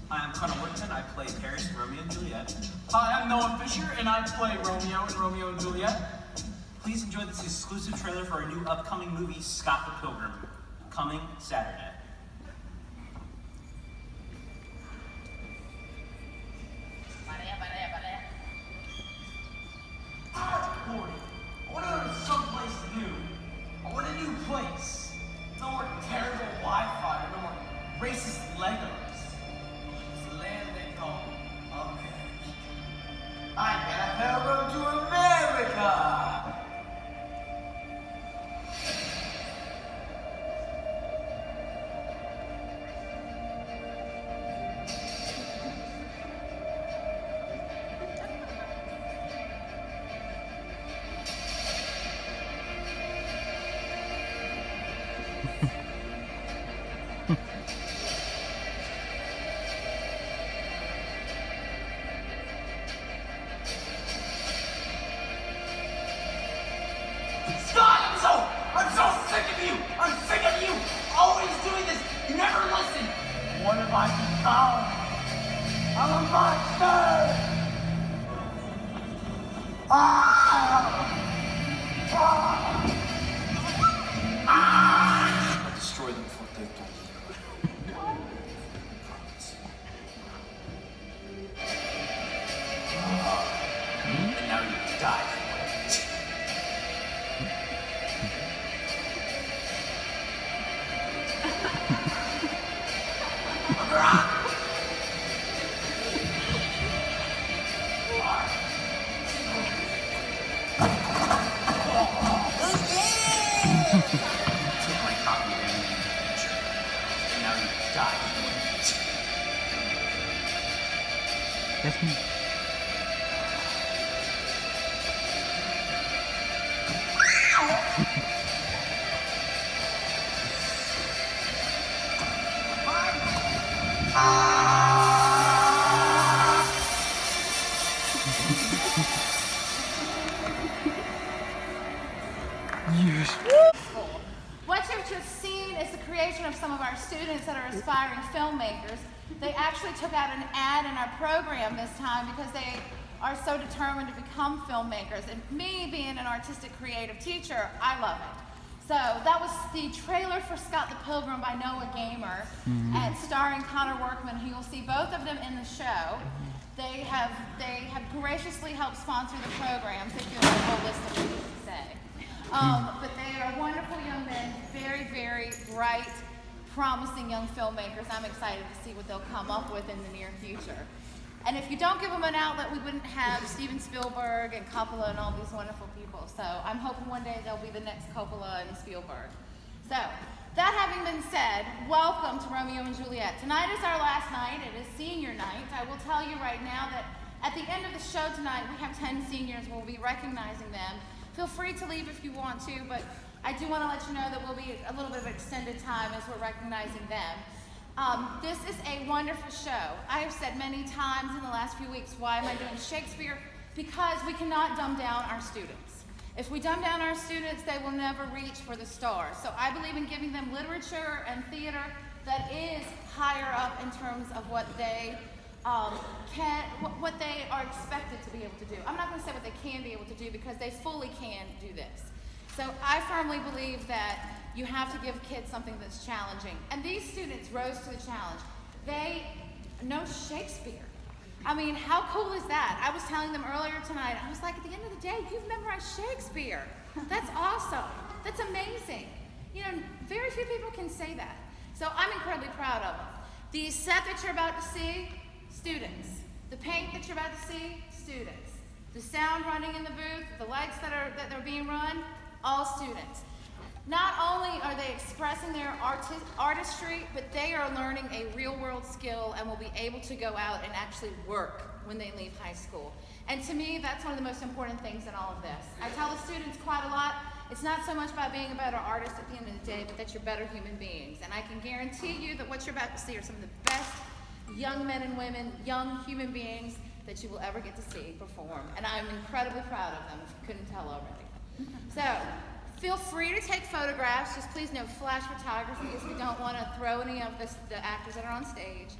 Hi, I'm Connor Woodson. I play Paris in Romeo and Juliet. Hi, I'm Noah Fisher, and I play Romeo in Romeo and Juliet. Please enjoy this exclusive trailer for our new upcoming movie, Scott the Pilgrim, coming Saturday. Boy, I want to go to someplace new. I want a new place. No more terrible Wi-Fi, no more racist Legos. It's the land they call America. I got a pilgrim to America! Scott, I'm so sick of you! I'm sick of you! Always doing this! You never listen! What have I become? I'm a monster! I'll destroy them for what they've done to you. And now you die for it. Took my copy of Alien Adventure, and now you die for it. That's me. Yes. What you've just seen is the creation of some of our students that are aspiring filmmakers. They actually took out an ad in our program this time because they are so determined to become filmmakers. And me being an artistic creative teacher, I love it. So that was the trailer for Scott the Pilgrim by Noah Gamer, and starring Connor Workman, who you'll see both of them in the show. They have graciously helped sponsor the program, so if you have a whole list of things to say. But they are wonderful young men, very, very bright, promising young filmmakers. I'm excited to see what they'll come up with in the near future. And if you don't give them an outlet, we wouldn't have Steven Spielberg and Coppola and all these wonderful people. So I'm hoping one day they'll be the next Coppola and Spielberg. So that having been said, welcome to Romeo and Juliet. Tonight is our last night. It is senior night. I will tell you right now that at the end of the show tonight, we have 10 seniors. We'll be recognizing them. Feel free to leave if you want to, but I do want to let you know that we'll be a little bit of extended time as we're recognizing them. This is a wonderful show. I have said many times in the last few weeks, why am I doing Shakespeare? Because we cannot dumb down our students. If we dumb down our students, they will never reach for the stars. So I believe in giving them literature and theater that is higher up in terms of what they what they are expected to be able to do. I'm not going to say what they can be able to do because they fully can do this. So I firmly believe that you have to give kids something that's challenging. And these students rose to the challenge. They know Shakespeare. I mean, how cool is that? I was telling them earlier tonight, I was like, at the end of the day, you've memorized Shakespeare. That's awesome. That's amazing. You know, very few people can say that. So I'm incredibly proud of them. The set that you're about to see, students. The paint that you're about to see, students. The sound running in the booth, the lights that are being run, all students. Not only are they expressing their artistry, but they are learning a real-world skill and will be able to go out and actually work when they leave high school. And to me, that's one of the most important things in all of this. I tell the students quite a lot, it's not so much about being a better artist at the end of the day, but that you're better human beings. And I can guarantee you that what you're about to see are some of the best young men and women, young human beings that you will ever get to see perform. And I'm incredibly proud of them, if you couldn't tell already. So, feel free to take photographs, just please no flash photography, because we don't want to throw any of the actors that are on stage.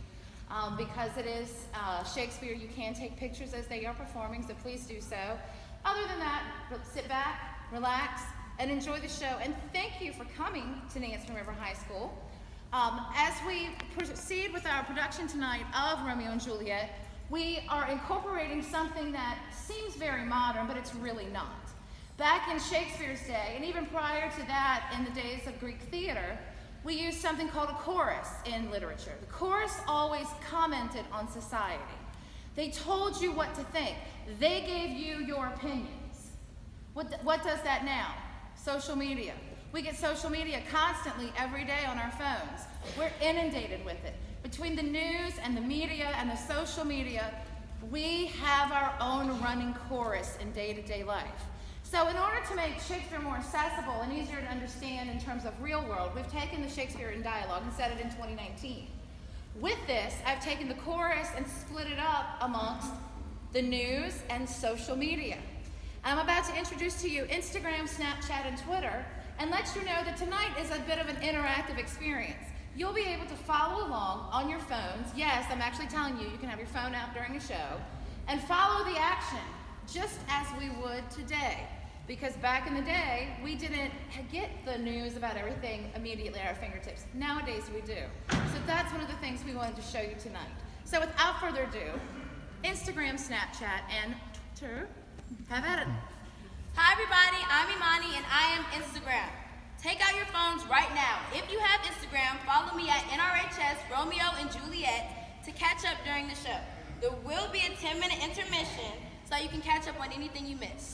Because it is Shakespeare, you can take pictures as they are performing, so please do so. Other than that, sit back, relax, and enjoy the show. And thank you for coming to Nansemond River High School. As we proceed with our production tonight of Romeo and Juliet, we are incorporating something that seems very modern, but it's really not. Back in Shakespeare's day, and even prior to that in the days of Greek theater, we used something called a chorus in literature. The chorus always commented on society. They told you what to think. They gave you your opinions. What does that now? Social media. We get social media constantly every day on our phones. We're inundated with it. Between the news and the media and the social media, we have our own running chorus in day-to-day life. So in order to make Shakespeare more accessible and easier to understand in terms of real world, we've taken the Shakespeare in Dialogue and set it in 2019. With this, I've taken the chorus and split it up amongst the news and social media. I'm about to introduce to you Instagram, Snapchat, and Twitter, and let you know that tonight is a bit of an interactive experience. You'll be able to follow along on your phones. Yes, I'm actually telling you, you can have your phone out during a show, and follow the action, just as we would today. Because back in the day, we didn't get the news about everything immediately at our fingertips. Nowadays, we do. So that's one of the things we wanted to show you tonight. So without further ado, Instagram, Snapchat, and Twitter, have at it. Hi everybody, I'm Imani and I am Instagram. Take out your phones right now. If you have Instagram, follow me at NRHS Romeo and Juliet to catch up during the show. There will be a 10-minute intermission so you can catch up on anything you missed.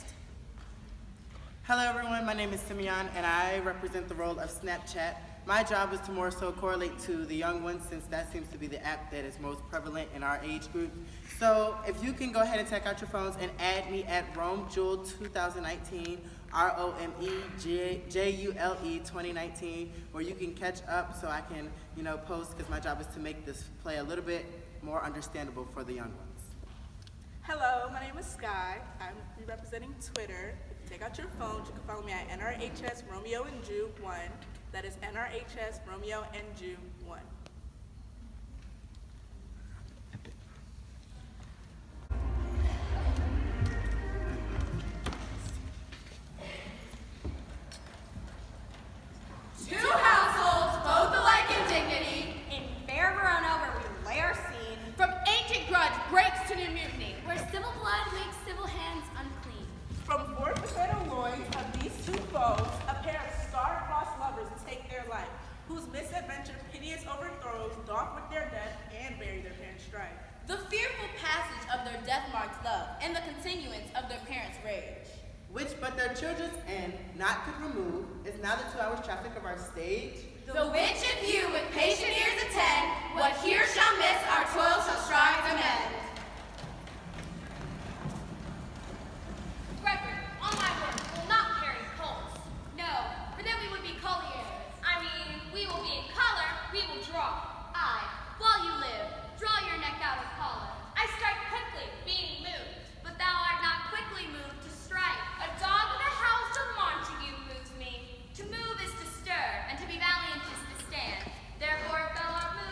Hello everyone, my name is Simeon and I represent the role of Snapchat. My job is to more so correlate to the young ones since that seems to be the app that is most prevalent in our age group. So if you can go ahead and take out your phones and add me at RomeJule 2019, ROMEJULE 2019, where you can catch up so I can, post, because my job is to make this play a little bit more understandable for the young ones. Hello, my name is Sky. I'm representing Twitter. Take out your phones. You can follow me at NRHS Romeo and Jew 1. That is NRHS Romeo and Jew 1. Two households, both alike in dignity, in fair Verona where we lay our scene, From ancient grudge breaks to new mutiny. Where civil blood makes civil hands unclean. From forth the fatal loins of these two foes, a pair of star-crossed lovers take their life, whose misadventure piteous overthrows doth with their death and bury their parents' strife. the fearful passage of their death-marked love, and the continuance of their parents' rage. Which but their children's end not could remove is now the 2 hours traffic of our stage. The which if you with patient ears attend, what here shall miss, our toil shall strive to mend. Gregory, on my word, will not carry poles. No, for then we would be colliers. I mean, we will be in color, we will draw. Aye, while you live, draw your neck out of collar. I strike quickly, being moved, but thou art not quickly moved to strike. A dog in the house of Montague moves me. To move is to stir, and to be valiant is to stand. Therefore, if thou art moved,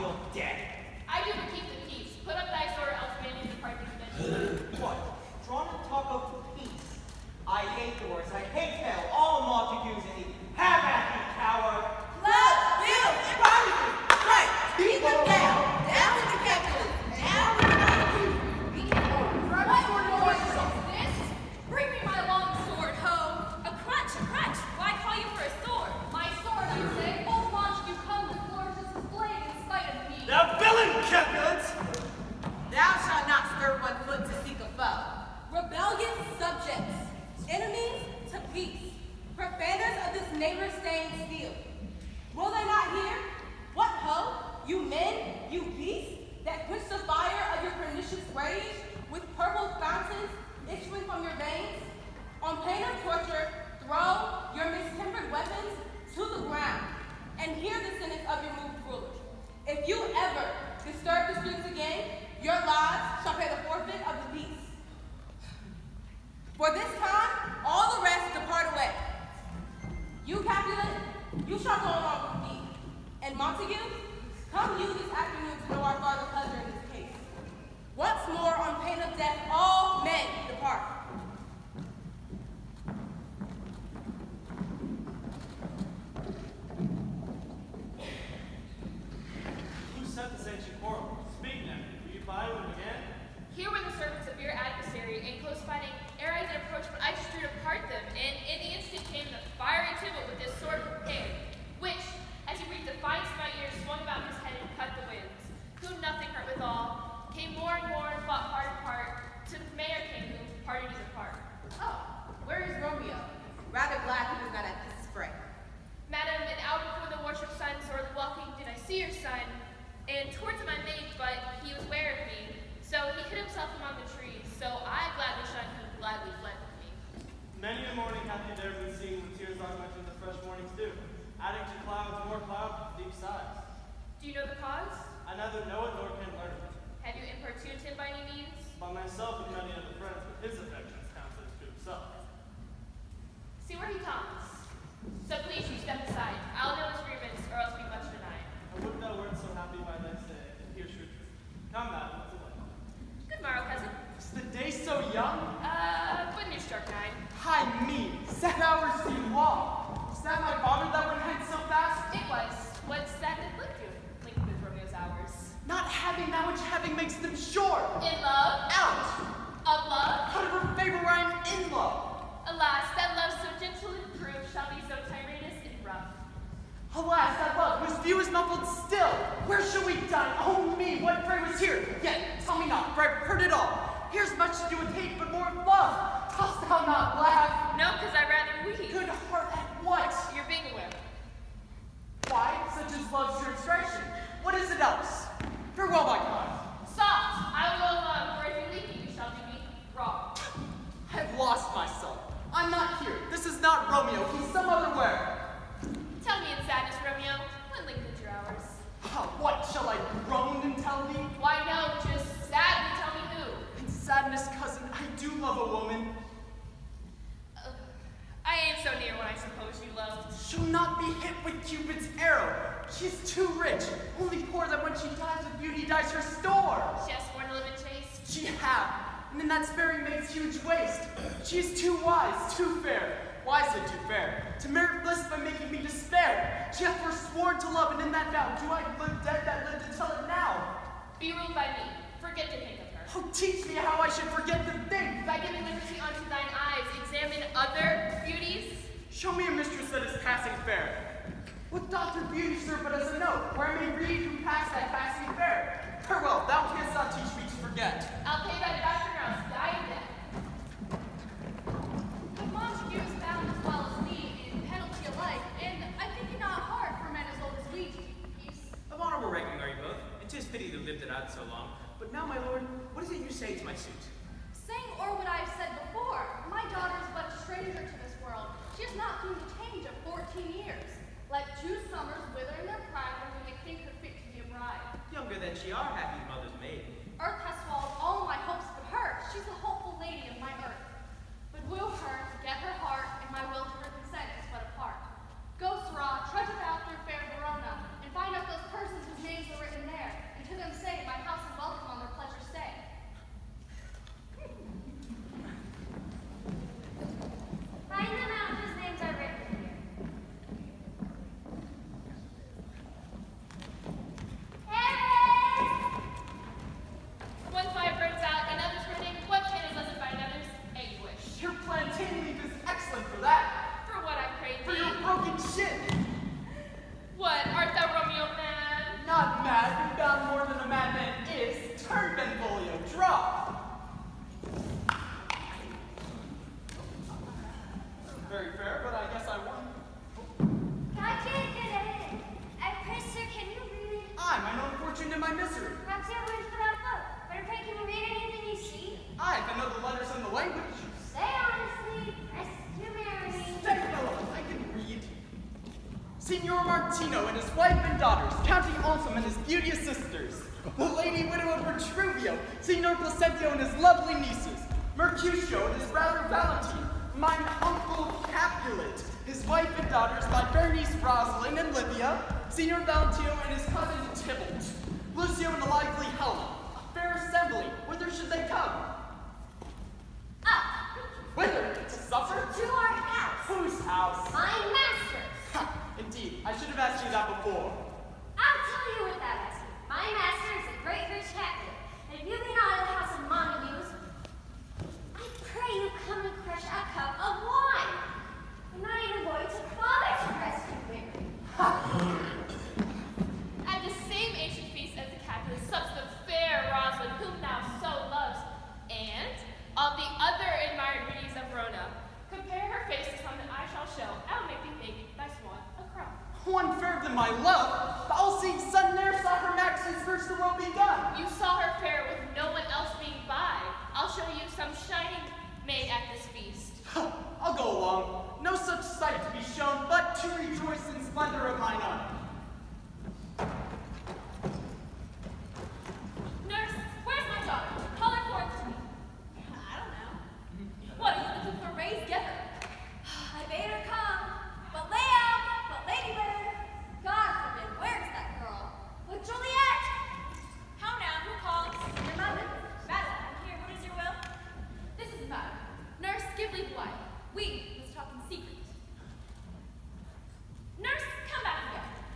you're dead. I do but keep the peace. Put up thy sword, else man is departed eventually. What? Drawn to talk of peace? I hate the words. I hate hell. All Montagues in thee. Have at thee, coward. Love, build, empowering. Right. Beat them down. Down with the capitalists. Down with the Montagues. We can What noise is this? Bring me my long sword, ho! A crutch, a crutch! Why call you for a sword? My sword, I say. Old Montague come with flourishes his blade in spite of me. Thou villain, Capulets! Thou shalt not stir one foot to seek a foe. Rebellious subjects, enemies to peace, profaners of this neighbor-stained steel. Will they not hear? What ho, you men, you beasts, that quench the fire of your pernicious rage with purple fountains issuing from your veins? On pain of torture, throw your mistempered weapons to the ground, and hear the sentence of your moved rulers. If you ever disturb the streets again, your lives shall pay the forfeit of the peace. For this time, all the rest depart away. You, Capulet, you shall go along with me. And Montague, come you this afternoon to know our farther pleasure in this case. Once more, on pain of death, all men depart. Who set this ancient quarrel? Speak now. Will you buy them again? Here were the servants of your adversary in close fighting. Ere I did approach, but I strewed apart them, and in the instant came the fiery Tybalt with his sword prepared, which, as he breathed defiance in my ears, swung about his head and cut the winds. Whom nothing hurt withal, came more and more and fought hard apart, to the mayor came who parted us apart. Oh, where is Romeo? Rather glad he was not at this fray. Madam, and out before the worship sun, sorely walking, did I see your son, and towards him I made, but he was ware of me, so he hid himself among the trees, so I gladly shunned him, gladly fled from me. Many a morning hath you there been seen when tears augment in the fresh morning's dew, adding to clouds more cloud, deep sighs. Do you know the cause? I neither know it nor can learn it. Have you importuned him by any means? By myself and many other friends, but his affections counted to himself. See where he comes. So please you step aside. I'll know his grievance, or else be much denied. I would thou wert so happy by thy say, and hear true truth. Come, madam, what's away? Good morrow, cousin. Is the day so young? But near struck 9. Hi me, 7 hours seem long. Is that my father that went hence so fast? It was. What's that linked with Romeo's hours? Not having that which having makes them short. In love? Out! Of love? Out of her favor where I'm in love. Alas, that love so gentle and proved shall be so tyrannous and rough. Alas, that love, whose view is muffled still. Where shall we dine? Oh me, what fray was here? Yet, tell me not, for I've heard it all. Here's much to do with hate, but more of love. Dost thou not laugh? No, because I rather weep. Good heart at what? You're being aware. Why, such as love's your expression. What is it else? Farewell, my kind. Soft, I will go alone, for if you leave me, you shall do me wrong. I've lost myself. I'm not here. This is not Romeo. He's some other where. Tell me in sadness, Romeo, when lengthened your hours? What, shall I groan and tell thee? Why, no, just sadly tell me who. In sadness, cousin, I do love a woman. I ain't so near what I suppose you love. She'll not be hit with Cupid's arrow. She's too rich. Only poor that when she dies with beauty dies her store. She has sworn to live in chaste. She have, and in that sparing makes huge waste. She is too wise, too fair. Wise and too fair. To merit bliss by making me despair. She hath forsworn to love, and in that vow do I live dead that live to tell it now. Be ruled by me. Forget to think of her. Oh, teach me how I should forget to think. By giving liberty unto thine eyes, examine other beauties. Show me a mistress that is passing fair. What doth her beauty serve but as a note, where I may read who passed that passing fair? Farewell, thou canst not teach me to forget. I'll pay thy doctrine or else die in death. But Montague is bound as well as me in penalty alike, and I think it not hard for men as old as we to keep peace. Of honorable ranking are you both, and 'tis pity you lived it out so long. But now, my lord, what is it you say to my suit? Saying o'er what I've said before, my daughter is but a stranger to this world. She has not seen the change of 14 years. Like 2 summers wither in their prime when we may think her fit to be a bride. Younger than she are, happy mother's maid. Earth has swallowed all my hopes but her. She's the hopeful lady of my earth. But woo her, get her heart, and my will to her consent is but apart. Go, Sirrah, trudge about through fair Verona, and find out those persons whose names are written there. Signor Martino and his wife and daughters, County Altum and his beauteous sisters, the Lady Widow of Petruvio, Signor Placentio and his lovely nieces, Mercutio and his brother Valentine, mine uncle Capulet, his wife and daughters, my Bernice, Rosalind, and Livia, Signor Valentino and his cousin Tybalt, Lucio and the lively Helen. A fair assembly. Whither should they come? Up. Whither? To supper? To our house. Whose house? My master's. Ha! Indeed, I should have asked you that before. I'll tell you what that is. My master is a great rich captain, and if you be not in the house of Montagues, I pray you come and crush a cup of wine. I'm not even going to bother to rescue Mary. At the same ancient feast as the Capulet sups the fair Rosalind, whom thou so loves, and on the other admired beauties of Rona, compare her face to some that I shall show. I'll make thee think thy swan a crown. One fairer than my love, the all-seeing sun ne'er saw her max since first the world begun. You saw her fair with no one else being by. I'll show you some shining maid at this feast. I'll go along. No such sight to be shown, but to rejoice in splendor of mine own. Nurse, where's my daughter? Call her forth to me. I don't know. What, are you looking for Ray's Gether? I bade her come, but Leo, but Ladybird, God forbid, where's that girl? But Juliet! How now? Who calls? Your mother. Madam, I'm here. What is your will? This is madam. Nurse, give leave wine. We must talk in secret. Nurse, come back again.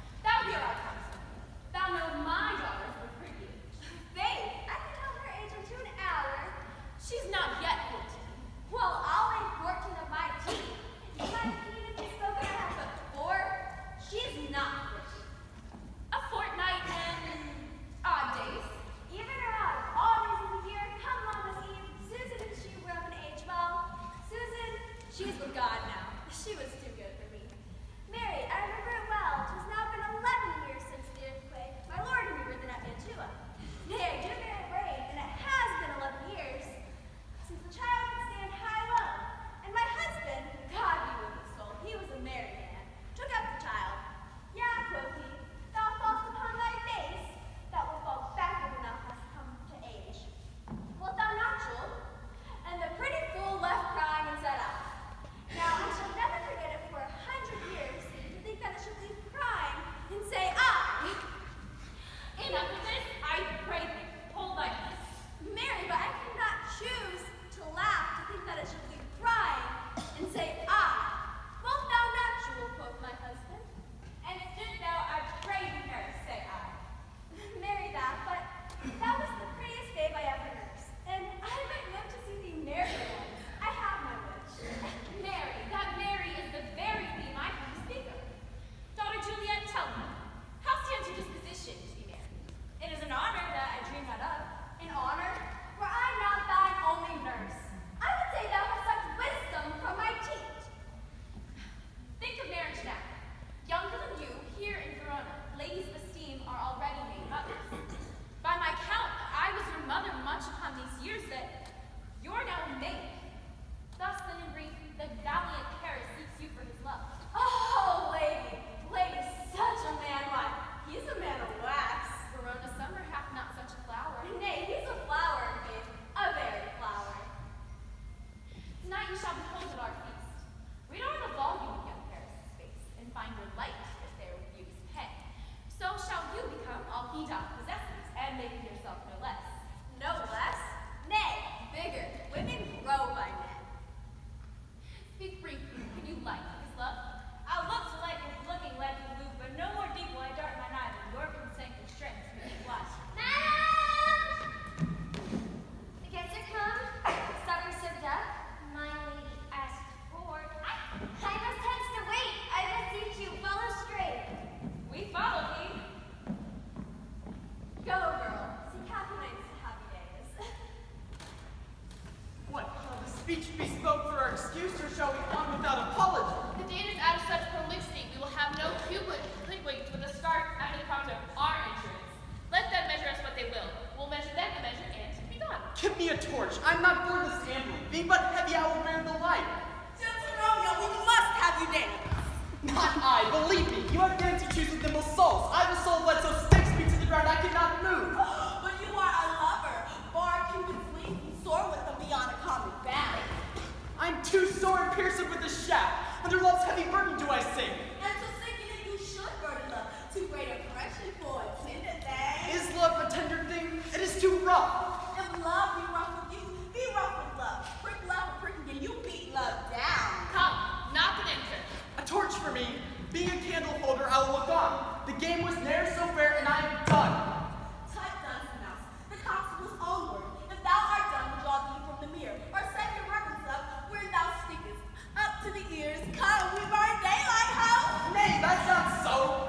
choose with nimble souls. I have a soul that so sticks me to the ground I cannot move. But you are a lover. Bar Cupid's wings and soar with them beyond a common bound. I'm too sore and pierced with a shaft. Under love's heavy burden do I sing. And to singing it you should burden love. Too great a pressure for a tender thing. Is love a tender thing? It is too rough. If love be rough with you, be rough with love. Prick love with pricking and you beat love down. Come, knock and enter. A torch for me. Being a candle holder, I will look on. The game was ne'er so fair, and I am done. Tut dunce mouse, the constable's own word. If thou art done, draw thee from the mirror, or set your reverence up where thou stickest. Up to the ears, come, we burn daylight, ho! Nay, that's not so.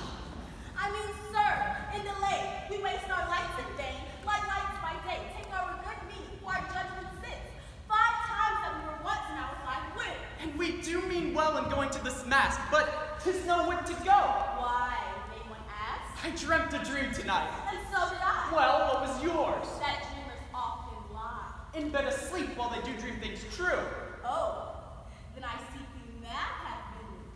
I mean, sir, in delay, we waste our lights in vain, like lights by day. Take our good meaning, for our judgment sits. 5 times that we were once in our life with. And we do mean well in going to this mask, but 'tis no whit to go. Why, may one ask? I dreamt a dream tonight. And so did I. Well, what was yours? That dreamers often lie. In bed asleep while they do dream things true. Oh, then I see the mad have been with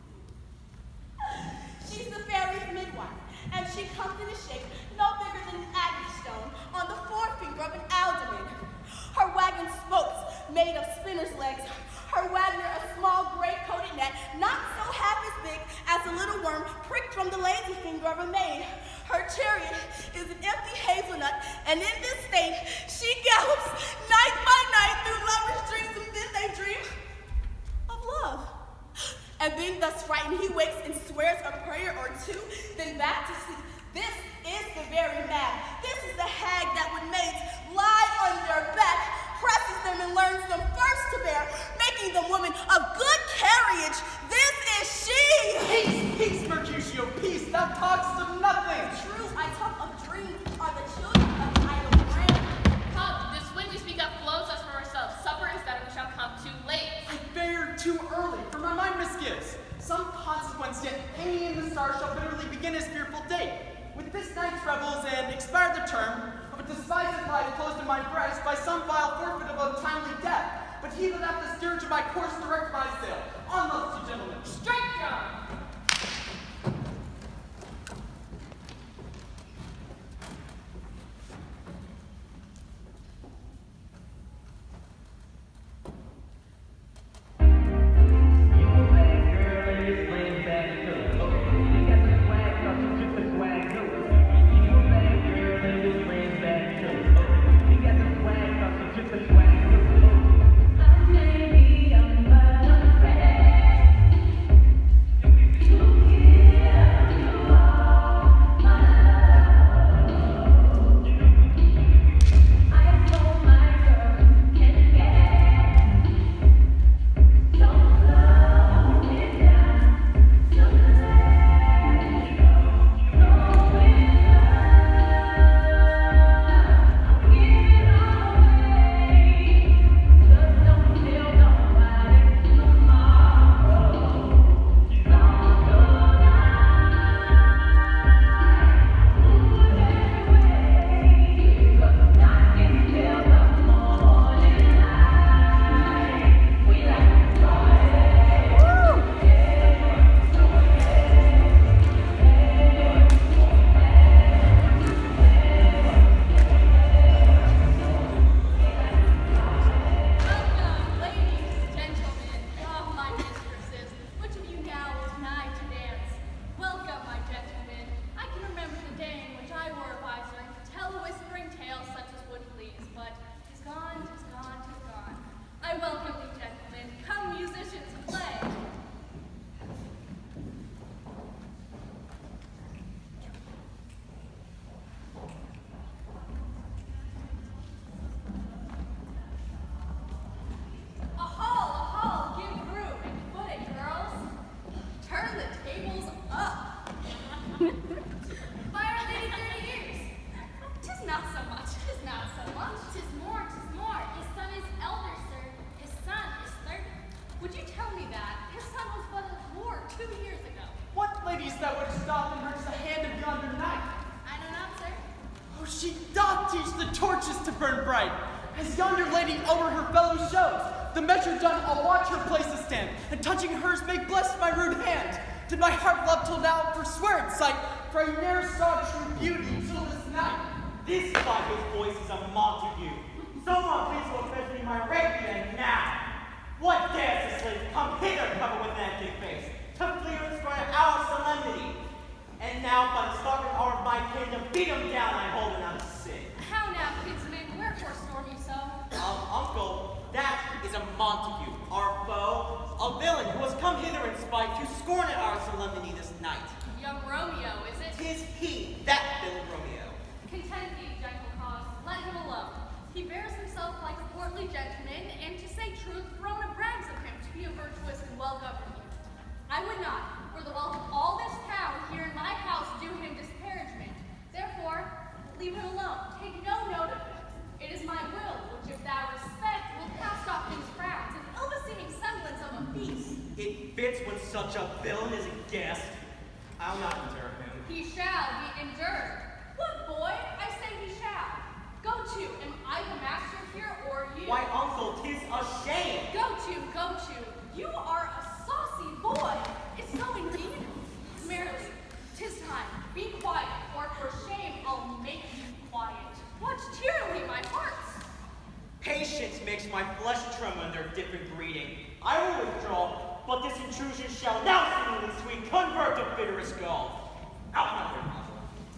you. She's the fairy's midwife, and she comes in a shape no bigger than an agate stone on the forefinger of an alderman. Her wagon spokes made of spinner's legs. Her Wagner a small gray-coated net, not so half as big as a little worm pricked from the lazy finger of a maid. Her chariot is an empty hazelnut, and in this state she gallops night by night through lovers' dreams, and then they dream of love. And being thus frightened, he wakes and swears a prayer or two, then back to sleep. This is the very man. This is the hag that would maids lie on their back, presses them and learns them first to bear, making them women of good carriage. This is she! Peace, peace, Mercutio, peace. Thou talkest of nothing. True, I talk of dreams are the children of idle brain. Come, this wind we speak of blows us from ourselves. Supper is better, we shall come too late. I bear too early, for my mind misgives. Some consequence yet hanging in the stars shall bitterly begin his fearful day. With this night's revels and expire the term of a despised life closed in my breast by some vile forfeit of untimely death. But he that hath the steerage of my course direct my sail. On, lusty gentlemen. Strike drum! As yonder lady over her fellow shows, the measure done, I'll watch her place to stand, and touching hers, make blessed my rude hand. Did my heart love till now forswear its sight? For I ne'er saw true beauty till this night. This by his voice is a Montague. Someone please will fetch me my Arabian now. What dares the slave come hither covered with an empty face, to flee and scorn our solemnity? And now by the starving hour of my kingdom, beat him down, I'm holding out a sin. How now, kinsman, wherefore storm you so? Uncle, that is a Montague, our foe, a villain who has come hither in spite to scorn at our solemnity this night. Young Romeo, is it? 'Tis he, that villain Romeo. Content thee, gentle cause, let him alone. He bears himself like a portly gentleman, and to say truth, Verona brags of him to be a virtuous and well-governed youth. I would not, for the wealth of all this town, here in my house, do him disparagement. Therefore, leave him alone. Take no note of him. It is my will, which if thou respect, will cast off these frowns, an ill-beseeming semblance of a feast. It fits when such a villain is a guest. I'll not endure him. He shall be endured. What, boy? I say he shall. Go to, am I the master here, or you? Why, uncle, 'tis a shame. Go to, go to. You are a saucy boy. It's so indeed. Merrily, 'tis time. Be quiet, or for shame I'll make you quiet. Watch cheerily my hearts. Patience makes my flesh tremble under different breeding. I will withdraw, but this intrusion shall now seemingly sweet convert to bitterest gall. Out now, dear Madeline.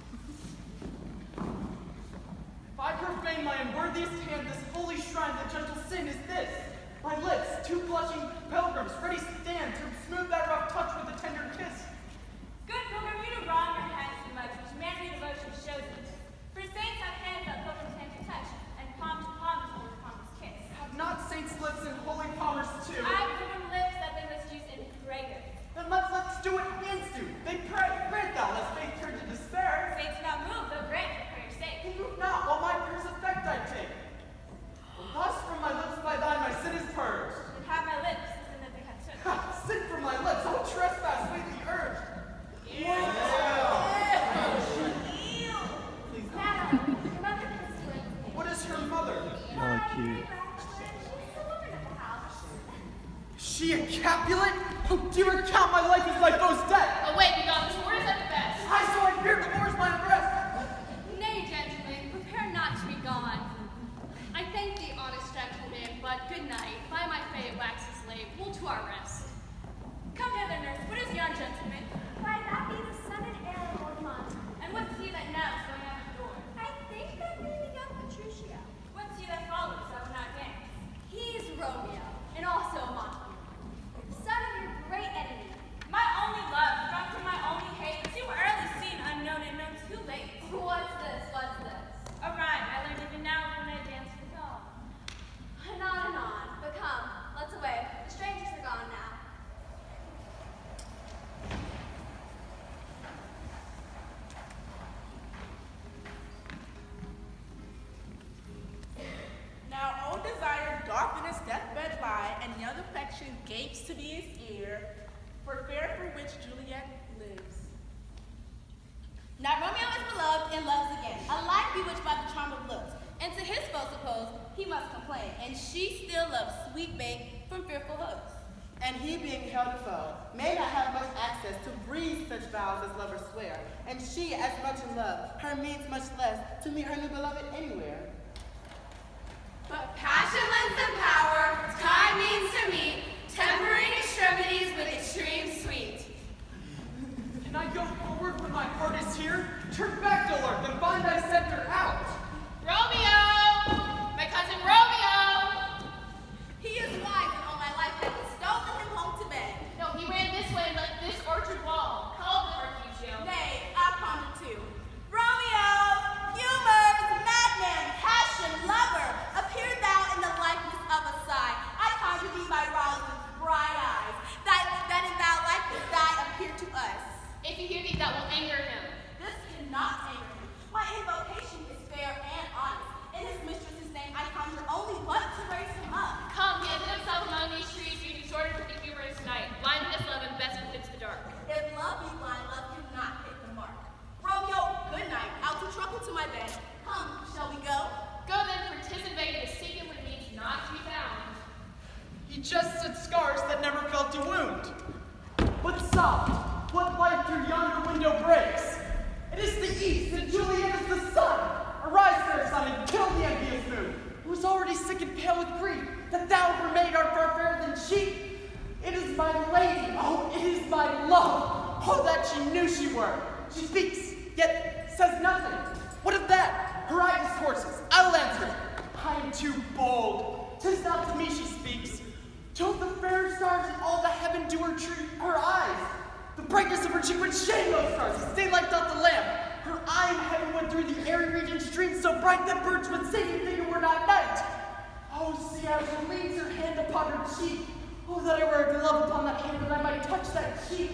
If I profane my unworthiest hand, this holy shrine, the gentle sin is this. My lips, two blushing pilgrims, ready stand to smooth that rough touch with a tender kiss. Good pilgrim, you do wrong your hands too much, which manly devotion shows it. For saints have hands that pilgrims hand to touch, and palm to palm's kiss. Have not saints' lips and holy palmers too? I pilgrim lips that they must use in prayer. Then let's do what hands do. They pray, grant thou, lest faith turn to despair. Saints do not move, though grant for prayer's sake. They move not, while my prayer's effect I take. Thus from my lips by thine my sin is purged. And have my lips, the sin that they have took. Sin from my lips, oh trespass, lately urged. What is her mother? Oh, cute. She a Capulet? Oh, dear account, my life is my foe's death. Away, begone, this word is at the best. I so I fear the Lord's my breast. Nay, gentlemen, prepare not to be gone. I thank thee, honest gentleman, but good night. By my fate it waxes late. We'll to our rest. Come hither, nurse. What is yon gentleman? Why, that be the son and heir of Lord Montague. And what's he that now is going out the door? I think that may be young Petruchio. What's he that follows? I will not dance. He's Romeo, and also Montague, son of your great enemy. My only love, drunk from my only hate, too early seen, unknown, and known too late. What's this? What's this? A rhyme I learned even now when I dance with all. Anon, but come, let's away. The strangers are gone now. Now old desire doth in his deathbed lie, and young affection gapes to be his ear, for fair for which Juliet lives. Now Romeo is beloved and loves again, alike bewitched by the charm of looks. And to his foe suppose he must complain, and she still loves sweet babe from fearful hooks. And he being held a foe, may not have much access to breathe such vows as lovers swear, and she as much in love, her means much less to meet her new beloved anywhere. But passion lends them power, time means to meet, tempering extremities with extreme sweet. Can I go forward when my heart is here? Turn back, Dolor, then find thy scepter out. Romeo! My cousin Romeo! He is wise, and all my life has stolen him home to bed. No, he ran this way and left this orchard wall. Call the Mercutio. Nay, I ponder too. Romeo! Humors, madman, passion, lover, appear thou in the likeness of a sigh. I conjure thee by Rosalind's bright eyes, that in thy likeness thy appear to us. If you hear thee, that will anger him. This cannot anger him. My invocation is fair and honest. In his mistress's name I conjure only but to raise him up. Come, he has hid himself among these trees, being disordered for the humorous night. Blindness, love, and best befits the dark. If love be blind, love cannot hit the mark. Romeo, good night. Out to truckle to my bed. Come, shall we go? Go then, for 'tis in vain to seek him when he needs not to be found. He jests at scars that never felt a wound. But soft, Romeo breaks. It is the east, and Juliet is the sun. Arise, fair sun, and kill the envious moon, who is already sick and pale with grief, that thou, her maid, art far fairer than she. It is my lady, oh, it is my love. Oh, that she knew she were. She speaks, yet says nothing. What of that? Her eye discourses. I will answer. I am too bold. 'Tis not to me she speaks. To the fair stars in all the heaven do her eyes. The brightness of her cheek would shame those stars. As daylight doth the lamp. Her eye in heaven went through the airy region streams so bright that birds would sing if they were not night. Oh, see how she leans her hand upon her cheek. Oh, that I were a glove upon that hand, that I might touch that cheek.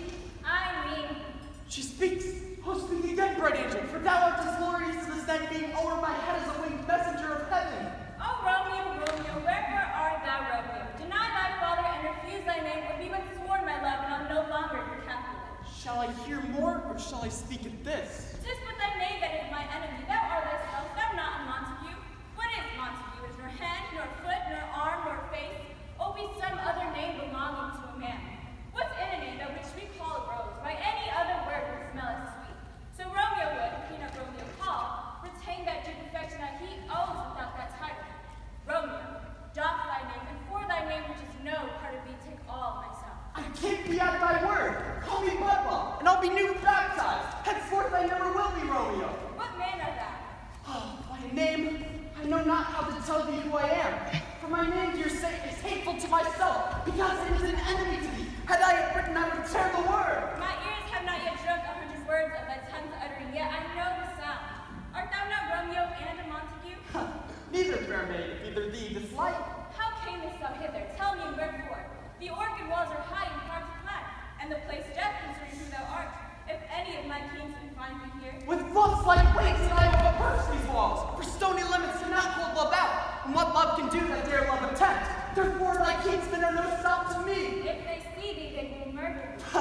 She speaks. Oh, speak again, bright angel, for thou art as glorious as the sun being o'er my head as a winged messenger of heaven. Oh, Romeo, Romeo, wherefore art thou, Romeo? Deny thy father and refuse thy name, or be but sworn, my love, and I'll no longer your Capulet. Shall I hear more, or shall I speak at this? 'Tis but thy maid that is my enemy. Thou art thyself, thou not a Montague. What is Montague? Is nor hand, nor foot, nor arm, nor face. Oh, be some other name belonging to a man. What's in a name that which we call a rose? By any other word would smell as sweet. So Romeo would, if he not Romeo called, retain that due perfection that he owes without that title. Romeo, doff thy name, and for thy name which is no part of thee, take all myself. I can't be at thy word. Call me Budlong, and I'll be new baptized. Henceforth I never will be Romeo. What man art thou? Oh, by name, I know not how to tell thee who I am. For my name, dear saint, is hateful to myself, because it is an enemy to thee. Had I it written, I would tear the word. My ears have not yet drunk 100 words of thy tongue's uttering, yet I know the sound. Art thou not Romeo and a Montague? Neither, fair maid, neither thee dislike. How camest thou hither? Tell me wherefore. The orchard walls are high and hard to climb, and the place death concerning who thou art. If any of my kinsmen find me here, with love's like wings, and I will burst these walls. For stony limits cannot hold love out, and what love can do that dare love attempt. Therefore thy kinsmen are no stop to me. If they see thee, they will murder thee.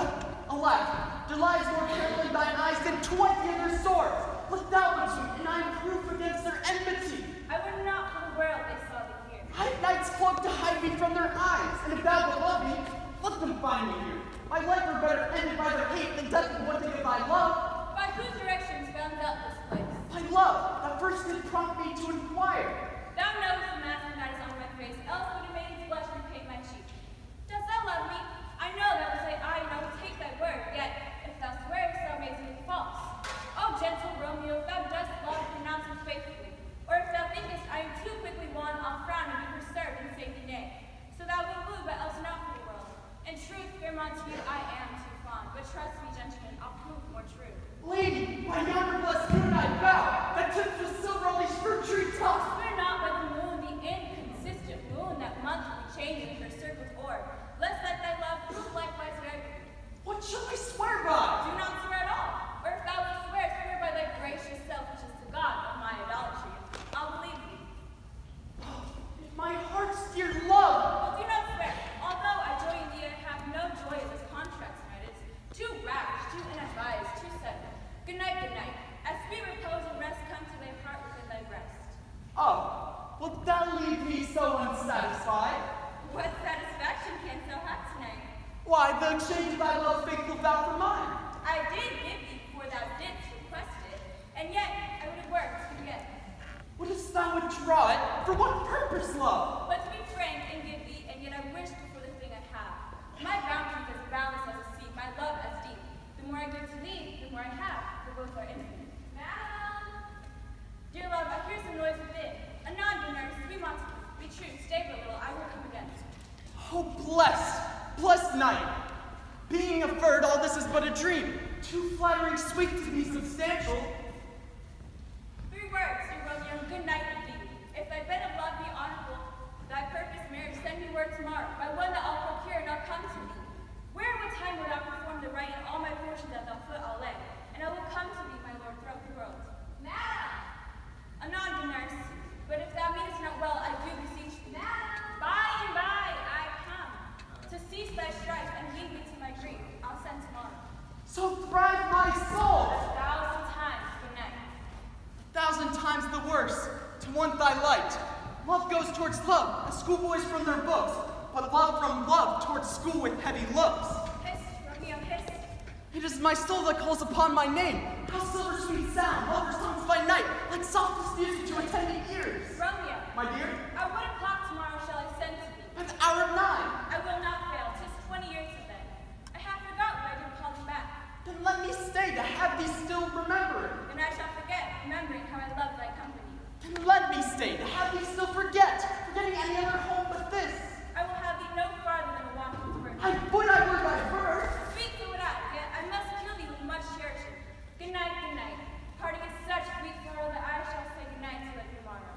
Alack, there lies more peril in thine eyes than 20 of their swords. Look thou but you, and I am proof against their enmity. I would not for the world they saw thee here. Hide night's cloak to hide me from their eyes, and if thou wilt love me, let them find me here. My life were better ended by their hate than death in one day of thy love. By whose directions found thou this place? By love, that first did prompt me to inquire. Thou knowest the mask that is on my face, else would a maiden's blush repaint my cheek. Dost thou love me? I know thou wilt say aye, and I will take thy word, yet if thou swearest, thou mayst make false. O gentle Romeo, if thou dost love, pronounce it faithfully. Or if thou thinkest I am too quickly won, I'll frown and be preserved and say thee nay. So thou wilt woo, but else not for the world. In truth, fair Montague, I am too fond, but trust me, gentlemen, I'll prove more true. Lady, by yonder blessed moon I vow, that tips with silver all these fruit tree tops. Swear not by the moon, the inconsistent moon that monthly changes her circle's orb, lest that thy love prove likewise very. What shall I swear by? Do not swear at all. Or if thou wilt swear, swear by thy gracious self, which is the God of my idolatry. I'll believe thee. If my heart's dear love. Well, do not swear. Although I joy in thee, I have no joy of this contract tonight. It's too rash, too inadvised, too sudden. Good night, good night. As sweet repose and rest come to thy heart within thy breast. Oh, wilt thou leave me so unsatisfied? What satisfaction canst thou have tonight? Why, the exchange of thy love's faithful vow for mine. I did give thee before thou didst request it, and yet I would have worked to get it. Wouldst thou withdraw it? For what purpose, love? But to be frank and give thee, and yet I wish for the thing I have. My bounty is as boundless as a sea, my love as deep. The more I give to thee, the more I have, for both are infinite. Madam! Dear love, I hear some noise within. Anon, dear nurse, we want to be true. Stay for a little, I will come again. Oh, blessed night! Being averred, all this is but a dream. Too flattering sweet to be substantial. 3 words, dear Romeo, good night indeed. If thy bed of love be honorable, thy purpose marriage, send me word tomorrow, by one that I'll procure and I'll come to thee. Where and what time would I perform the rite, and all my fortunes at thy foot I'll lay, and I will come to thee, my lord, throughout the world. Madam! Anon, good nurse, but if thou meanest not well, I do beseech thee. Madam! By and by I come, to cease thy strife and lead me to my grief. I'll send tomorrow. So thrive my soul! 1,000 times good night. 1,000 times the worse, to want thy light. Love goes towards love, as schoolboys from their books, but love from love towards school with heavy looks. Hist, Romeo, hist. It is my soul that calls upon my name. How silver sweet sound, lover songs by night, like softest music to attending ears. Romeo. My dear? At what o'clock tomorrow shall I send to thee? At the hour of 9. I will not fail. 'Tis 20 years of then. I have forgotten why I didn't call thee back. Then let me stay to have thee still remembering. And I shall forget, remembering how I love thy company. Then let me stay to have thee still forgetting any other home but this. I will have thee no farther than a walk with the bird. I would I were thy bird. Speak so would I, yet I must kill thee with much cherishing. Good night, good night. Parting is such sweet sorrow that I shall say good night to it tomorrow.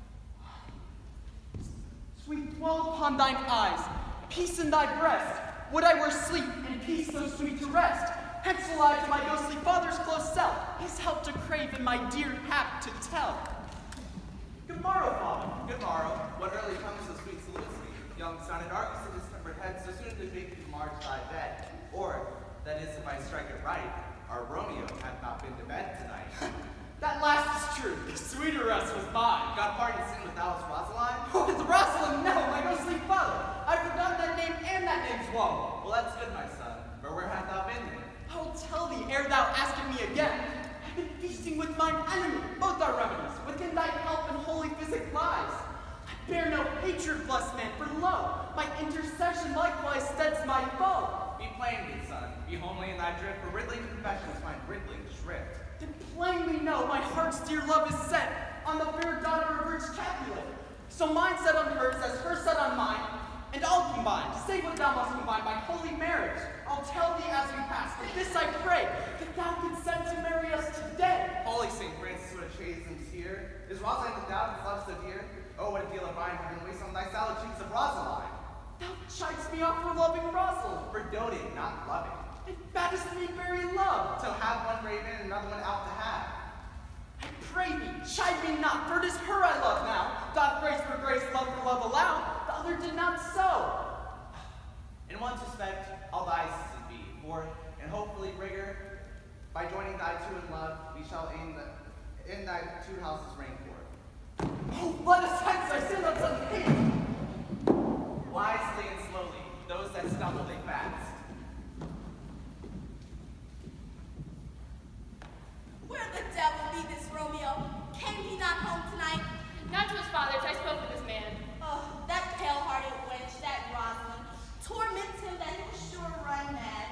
Sweet dwell upon thine eyes, peace in thy breast. Would I were asleep, and peace so sweet to rest. Hence will I to my ghostly father's close cell, his help to crave and my dear hap to tell. Good morrow, father. Good morrow. What early comes so sweet salutes me? Young son and darkness in distempered head, so soon to make you march thy bed. Or, that is, if I strike it right, our Romeo hath not been to bed tonight. That last is true. The sweeter rest was mine. God pardon sin with thou Rosaline? Oh, it's Rosalind, no, my ghostly father. I've forgotten that name and that name's woe. Well, that's good, my son. For where hast thou been then? I will tell thee ere thou askest me again. I've been feasting with mine enemy, both our remedies. Within thy help and holy physic lies. I bear no hatred, blessed man, for lo, my intercession likewise steads my foe. Be plain, good son. Be homely in thy drift, for Ridley confessions find Ridley shrift. Then plainly know my heart's dear love is set on the fair daughter of rich Capulet. So mine set on hers as hers set on mine, and all combined, save what thou must combine by holy marriage. I'll tell thee as we pass, but this I pray, that thou consent to marry us today. Holy St. Francis, what a chastened tear. Is Rosaline the doubt and love so dear? Oh, what a deal of mine having waste on thy sallow cheeks of Rosaline. Thou chidest me off for loving Rosalind. For doting, not loving. And baddest me very love. So have one brave in and another one out to have. I pray thee, chide me not, for it is her I love now. Doth grace for grace, love for love allow. The other did not so. In one respect, all thy sisters be, for, and hopefully rigor, by joining thy two in love, we shall in thy two houses reign for. Oh, let us hence, I sin on some hate. Wisely and slowly, those that stumble they fast. Where the devil be this Romeo? Came he not home tonight? Not to his father's. I spoke with this man. Oh, that pale-hearted wench, that Rosalind, torments him that he was sure run mad.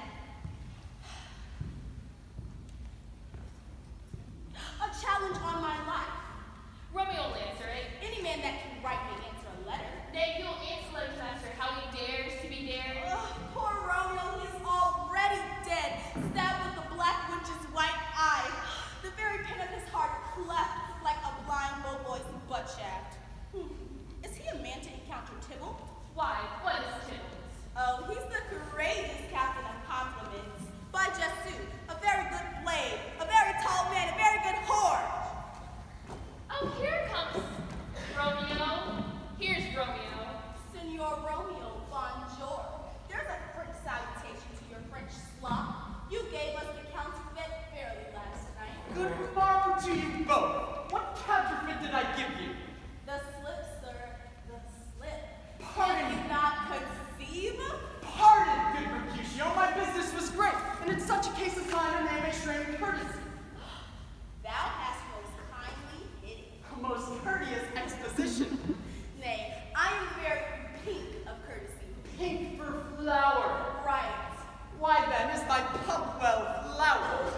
A challenge on my life. Romeo will answer it. Any man that can write may answer a letter. Nay, he'll answer letters after how he dares to be dared. Poor Romeo, he's already dead, stabbed with the black witch's white eye. The very pin of his heart cleft like a blind boy's butt shaft. Is he a man to encounter Tybalt? Why, what is Tybalt? Oh, he's the greatest captain of compliments. By Jesu, a very good blade, a very tall man, a very good whore. Oh, here comes Romeo. Here's Romeo. Senor Romeo, bonjour. There's a French salutation to your French slop. You gave us the counterfeit fairly last night. Good morrow to you both. What counterfeit did I give you? The slip, sir, the slip. Pardon Can me. you not conceive? Pardon, good Mercutio, my business was great, and in such a case as mine, a name may strain courtesy. Thou hast most kindly hit it. A most courteous exposition. Nay, I am very pink of courtesy. Pink for flower. Right. Why then is my pump well flowered?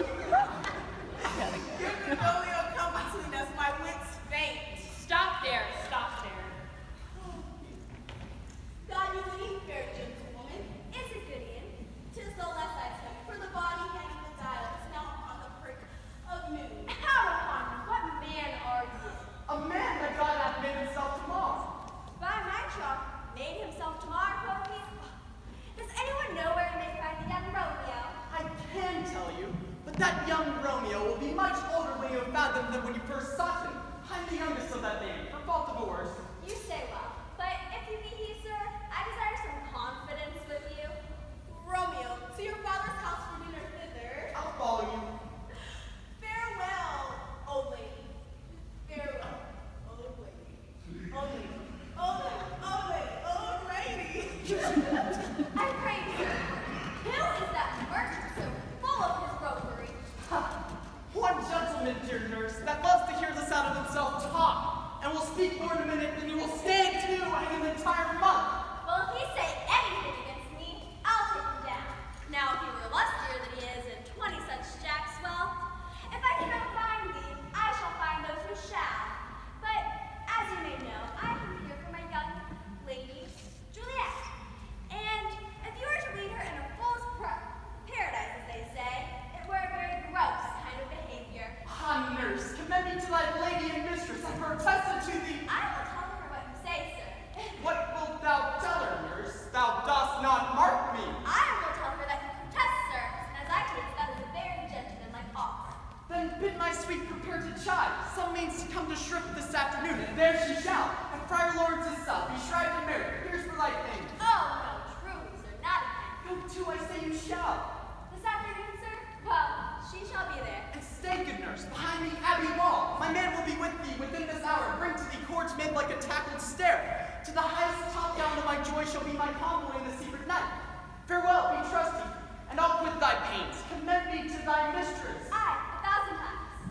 Good Romeo, come between us, my wits faint. Stop there, stop there. God, you would fair gentlewoman. Is it good in? 'Tis no less I tell you, for the body hanging the dial is now upon the prick of noon. Out upon you, what man are you? A man that God hath made himself to mar. By my troth, made himself tomorrow, quoth he. Does anyone know where he may find the young Romeo? I can tell you, but that young Romeo will be much older when you have found him than when you first sought him. I'm the youngest of that name, for fault of a worse. You say well, but if you be he, sir, I desire some confidence with you. Romeo, to your father's house for dinner thither. I'll follow you. Farewell, old lady. Farewell, old lady. Old lady. Old lady. Old lady. Old lady. I pray you, sir, who is that merchant so full of means to come to Shrift this afternoon, and there she shall, at Friar Lawrence's cell, be shrived and married. Here's for thy things. Oh, no, truly, sir, not again. Go to, I say you shall. This afternoon, sir? Well, she shall be there. And stay, good nurse, behind the abbey wall. My man will be with thee within this hour. Bring to thee cords made like a tackled stair. To the highest top down of my joy shall be my convoy in the secret night. Farewell, be trusty, and I'll quit thy pains. Commend me to thy mistress. Aye, 1,000 times.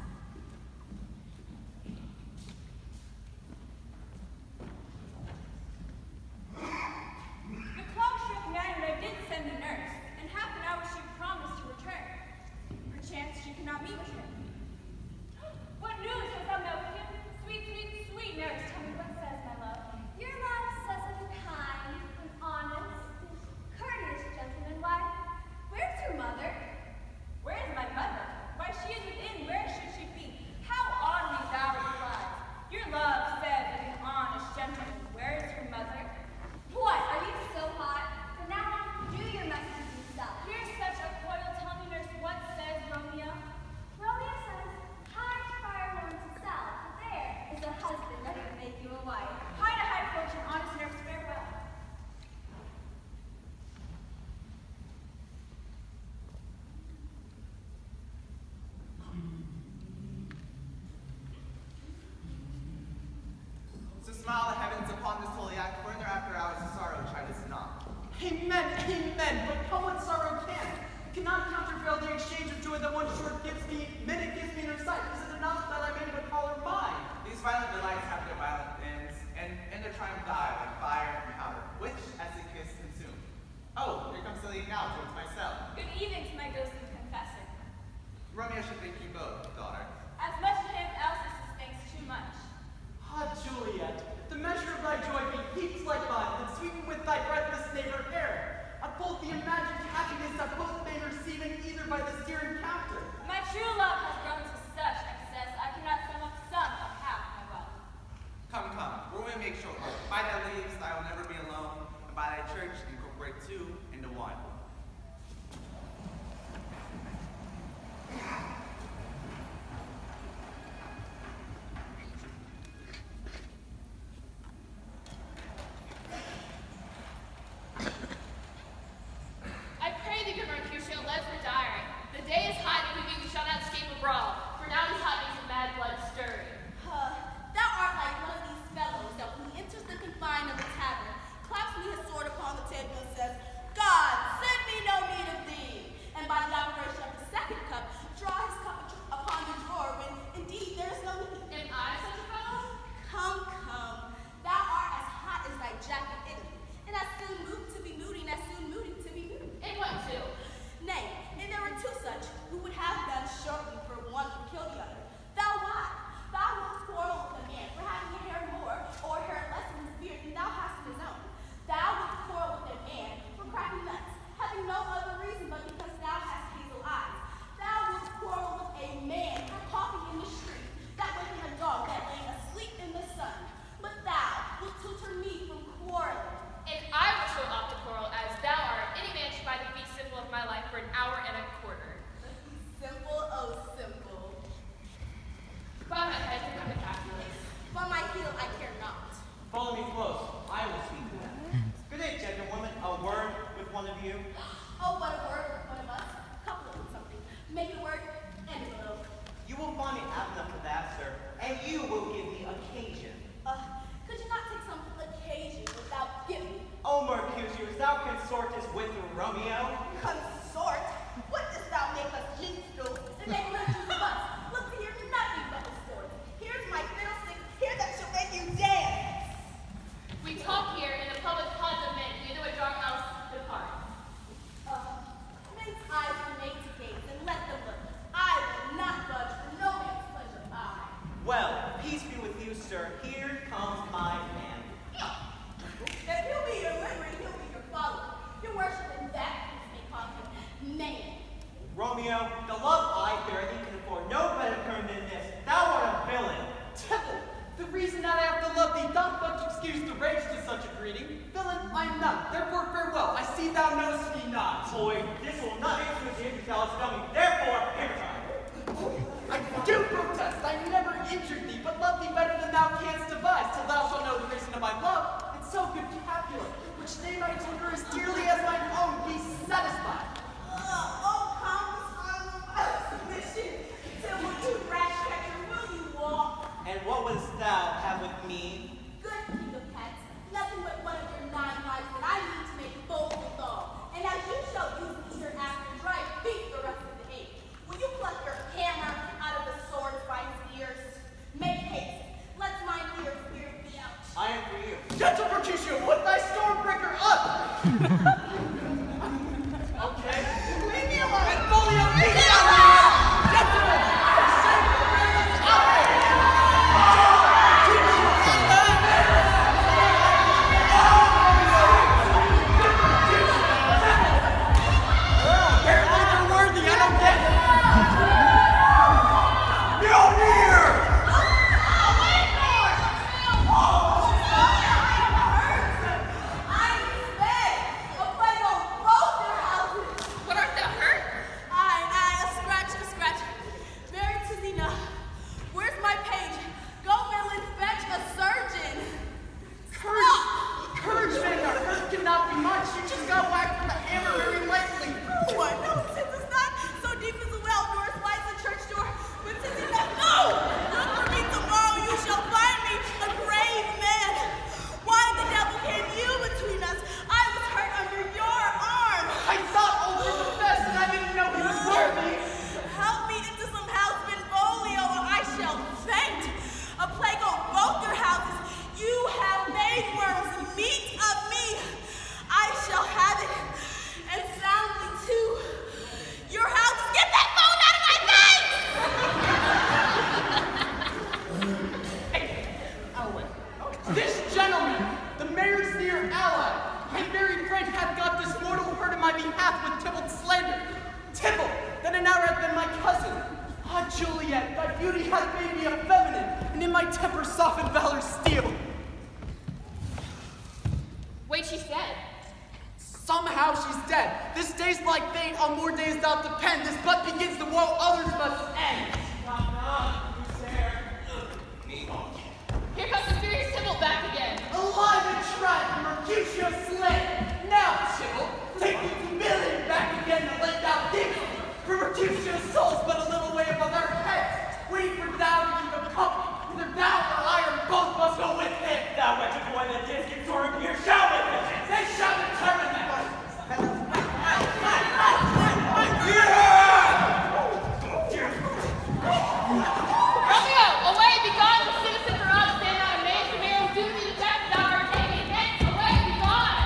The clock struck 9 when I did send the nurse. In half an hour she promised to return. Perchance she cannot meet with him. What news hast thou met with him? Sweet, sweet, sweet nurse, tell me what says my love. Your love says I'm kind and honest and courteous, gentleman. Why, where's your mother? Where is my mother? Why, she is within. Where should she be? How oddly thou replies. Your love says as an honest gentleman. Where is your mother? What, are you so hot? From now on, do your messages yourself. You're such a foil. Tell me, nurse, what says Romeo? Romeo says, hide to Friar Lawrence's cell. There is a husband ready to make you a wife. Hide a high fortune, honest nurse, farewell. So smile the heavens upon this holy act, for in their after hours of sorrow chide us not. Amen, amen, but come what sorrow can. It cannot countervail the exchange of joy that one short minute gives me in her sight. Is it enough that I may but call her mine? These violent delights have their violent ends, and in their triumph die like fire and powder, which, as a kiss, consume. Oh, here comes Celine now towards my cell. Good evening to my ghostly confessor. Romeo should think you both, daughter. As much to him else as thinks too much. Ah, Juliet, if the measure of thy joy be heaped like mine, and sweetened with thy breathless neighbor air, uphold the imagined happiness that both may receive in either by this dear encounter. My true love has grown to such excess, I cannot sum up some of half my wealth. Come, come, Romeo make short work. By thy leaves I will never be alone, and by thy church incorporate two into one. I pray thee, good Mercutio, let's retire. The day is hot, and we shall not escape abroad, for now this hot makes the mad blood stirring. Thou art like one of these fellows that when he enters the confine of the tavern, claps me his sword upon the table and says, God, send me no need of thee. And by the operation of the second cup, draw his cup upon the drawer when indeed there is no need. Am I such a fellow? Come, come. Thou art as hot as thy jacket enemy, and as soon moved to be moody, and as soon moody to be moody. And what two? Nay, and there were two such who would have done shortly for one to kill the other. Thou what? Thou wilt quarrel with a man for having a hair more or hair less in his beard than thou hast in his own. Thou wilt quarrel with a man for cracking nuts, having no other reason but because thou hast hazel eyes. Thou wilt quarrel with a man for coughing in the street, that waking a dog that lay asleep in the sun. But thou wilt tutor me from quarreling. And I will so opt to quarrel as thou art. Any man should buy the fee simple of my life for an hour and a quarter. Simple, oh simple. By my head, here come the calculus. By my heel I care not. Follow me close. I will speak to them. Good day, gentlewoman. A word with one of you. Oh, but a word with one of us. Couple it with something. Make it work, and it will. You will find me apt enough for that, sir, and you will give me occasion. Could you not take some occasion without giving? O Mercutio, thou consortest with Romeo? Consort? What dost thou make us minstrels and make legends of us? Look here, nothing but the sword. Here's my fiddlestick, here that shall make you dance. We talk here in the public ponds of men, neither would dark else depart. Men's eyes are made to gaze, and let them look. I will not budge for no man's pleasure of eye. Well, peace be with you, sir. Here comes my man. If he'll be your memory, he'll be your follower. Your worship in that case may call him man. Romeo, the love I bear thee can afford no better term than this. Thou art a villain. Temple, the reason that I have to love thee doth but excuse the rage to such a greeting. Villain, I am none. Therefore, farewell. I see thou knowest me not. Boy, this will not influence you if thou hast done me. Therefore, here time. I do protest. I never injured thee, my tutor as dearly as my own, be satisfied. Oh, Congress, submission. Tell what you rash catcher, will you walk? And what wouldst thou have with me? Good king of cats, nothing but one of your 9 lives that I need to make bold withal. And as you shall use me hereafter, try to beat the rest of the age. Will you pluck your hammer out of the sword by his ears? Make haste. Let's mine ears hear me out. I am for you. Gentle Mercutio, put thy Stormbreaker up! Okay. Leave me alone! And Folio, leave me alone! Gentlemen, for the sake of the Maryland's apparently they're worthy, I don't get it. What art thou hurt? A scratch. Mary Tizina, where's my page? Go, Millen, fetch a surgeon. Courage, Vanguard. Hurt cannot be much. You just got whacked with a hammer very lightly. No, since it's not so deep as a well, nor as wide as a church door. But Tizina, no! Look for me tomorrow, you shall find me a grave man. Why the devil came you between us? I was hurt under your arm. I thought all were the best, and I didn't know he was worthy. Help me into some house Benvolio, or I shall faint. A plague on both your houses. You have made worms meat of me. I shall have it, and soundly too. Your houses, get that phone out of my face! This gentleman, the mayor's near ally, my very friend, hath got this mortal hurt in my behalf with Tybalt's slander. Tybalt, that an hour hath been my cousin. Ah, Juliet, thy beauty hath made me effeminate, and in my temper softened valor's steel. Wait, she's dead. Somehow she's dead. This day's like fate, on more days doth depend. This but begins the woe, others must end. Who's there? Me. Here comes the furious Tybalt back again. Alive and tried, Mercutio slain. Now, Tybalt, take me to Millen back again to lay down dignity. For Mercutio's soul's but a little way above our heads. Waiting for thou to keep him company. Either thou or I or both must go with him. Thou wretched boy that didst get torn here shall with him. They shall determine that. Romeo, away, be gone! The citizens are out, stand out, amazed the mayor will do me to death, thou art taken hence, away, be gone!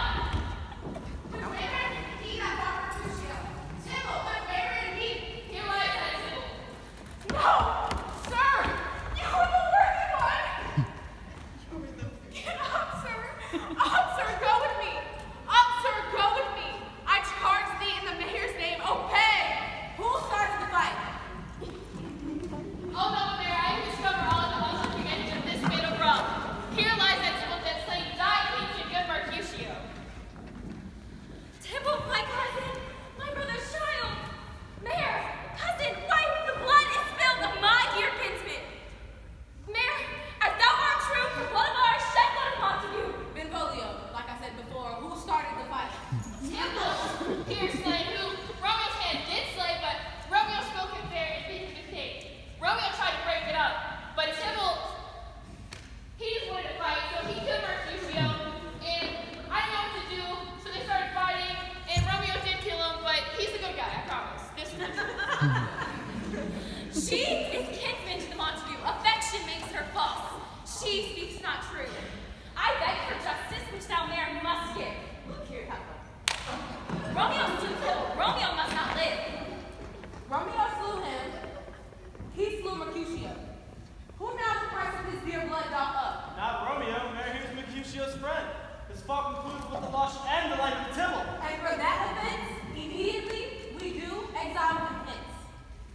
Here lies that Tybalt. No! Sir! You were the worthy one! Get up, sir! Up, sir, go with me! Up, sir, go with me! I charge thee in the mayor's name, obey! Who started the fight? Oh no, Mayor, I can discover all of the ultimate ending of this fatal brawl. Here lies that Tybalt that slain thy king, good Mercutio. Tybalt, my cousin, my brother's child. Mayor, cousin, wife, the blood is spilled of my dear kinsman. Mayor, as thou art true, for blood of ours shed blood of Montague. Benvolio, like I said before, who started the fight? Tybalt, here slain, who Romeo's hand did slay, but Romeo spoke him fair and beat him to fate. Romeo tried to break it up, but Tybalt, he just wanted to fight, so he killed Mercutio, and I didn't know what to do, so they started fighting, and Romeo did kill him, but he's a good guy, I promise. She is kinsman to the Montague. Affection makes her false. She speaks not true. I beg for justice, which thou, Mayor, must give. Look here, Pepper. Romeo slew Tybalt. Romeo must not live. Romeo slew him. He slew Mercutio. Who now the price of his dear blood doth up? Not Romeo, Mayor, he was Mercutio's friend. His fault concludes with the loss and the life of Tybalt. And for that offense, immediately we do exile him hence.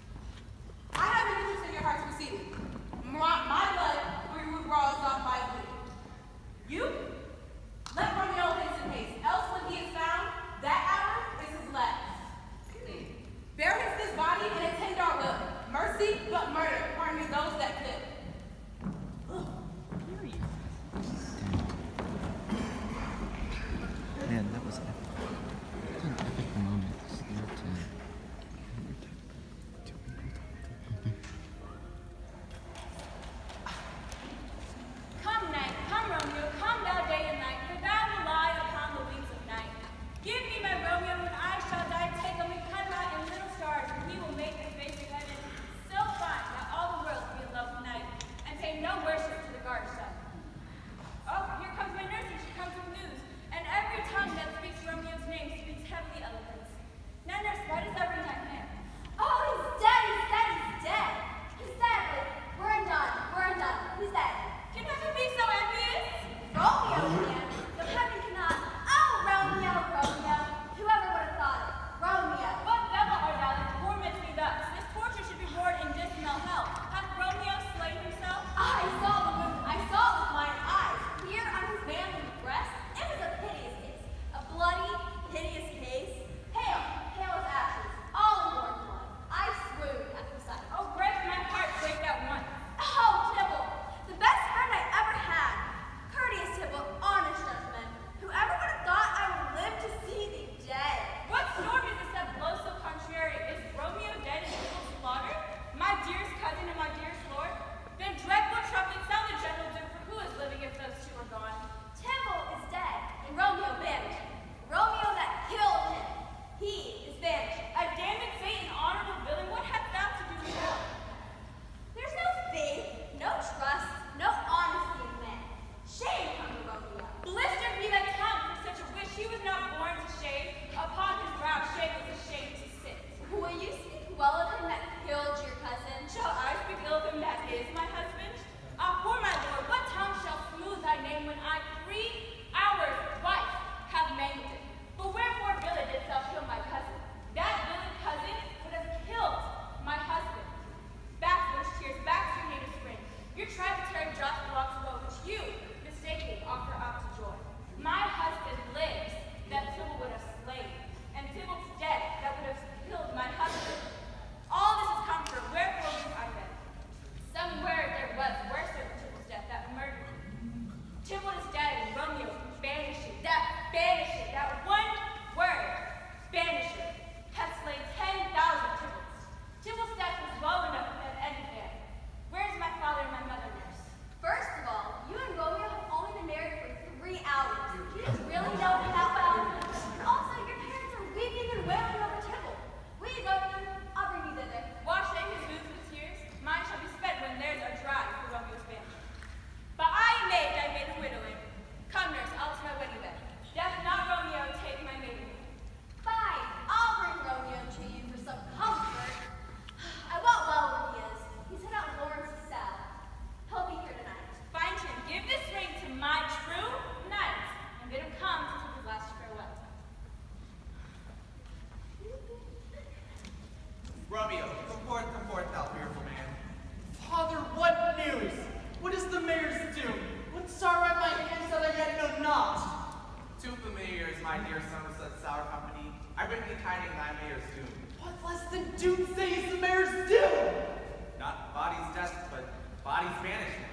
Romeo, come forth, thou fearful man. Father, what news? What is the mayor's doom? What sorrow at my hands that I yet know not? Too familiar is my dear son of such sour company. I bring thee tidings thy mayor's doom. What less than doomsday is the mayor's doom? Not body's death, but body's banishment.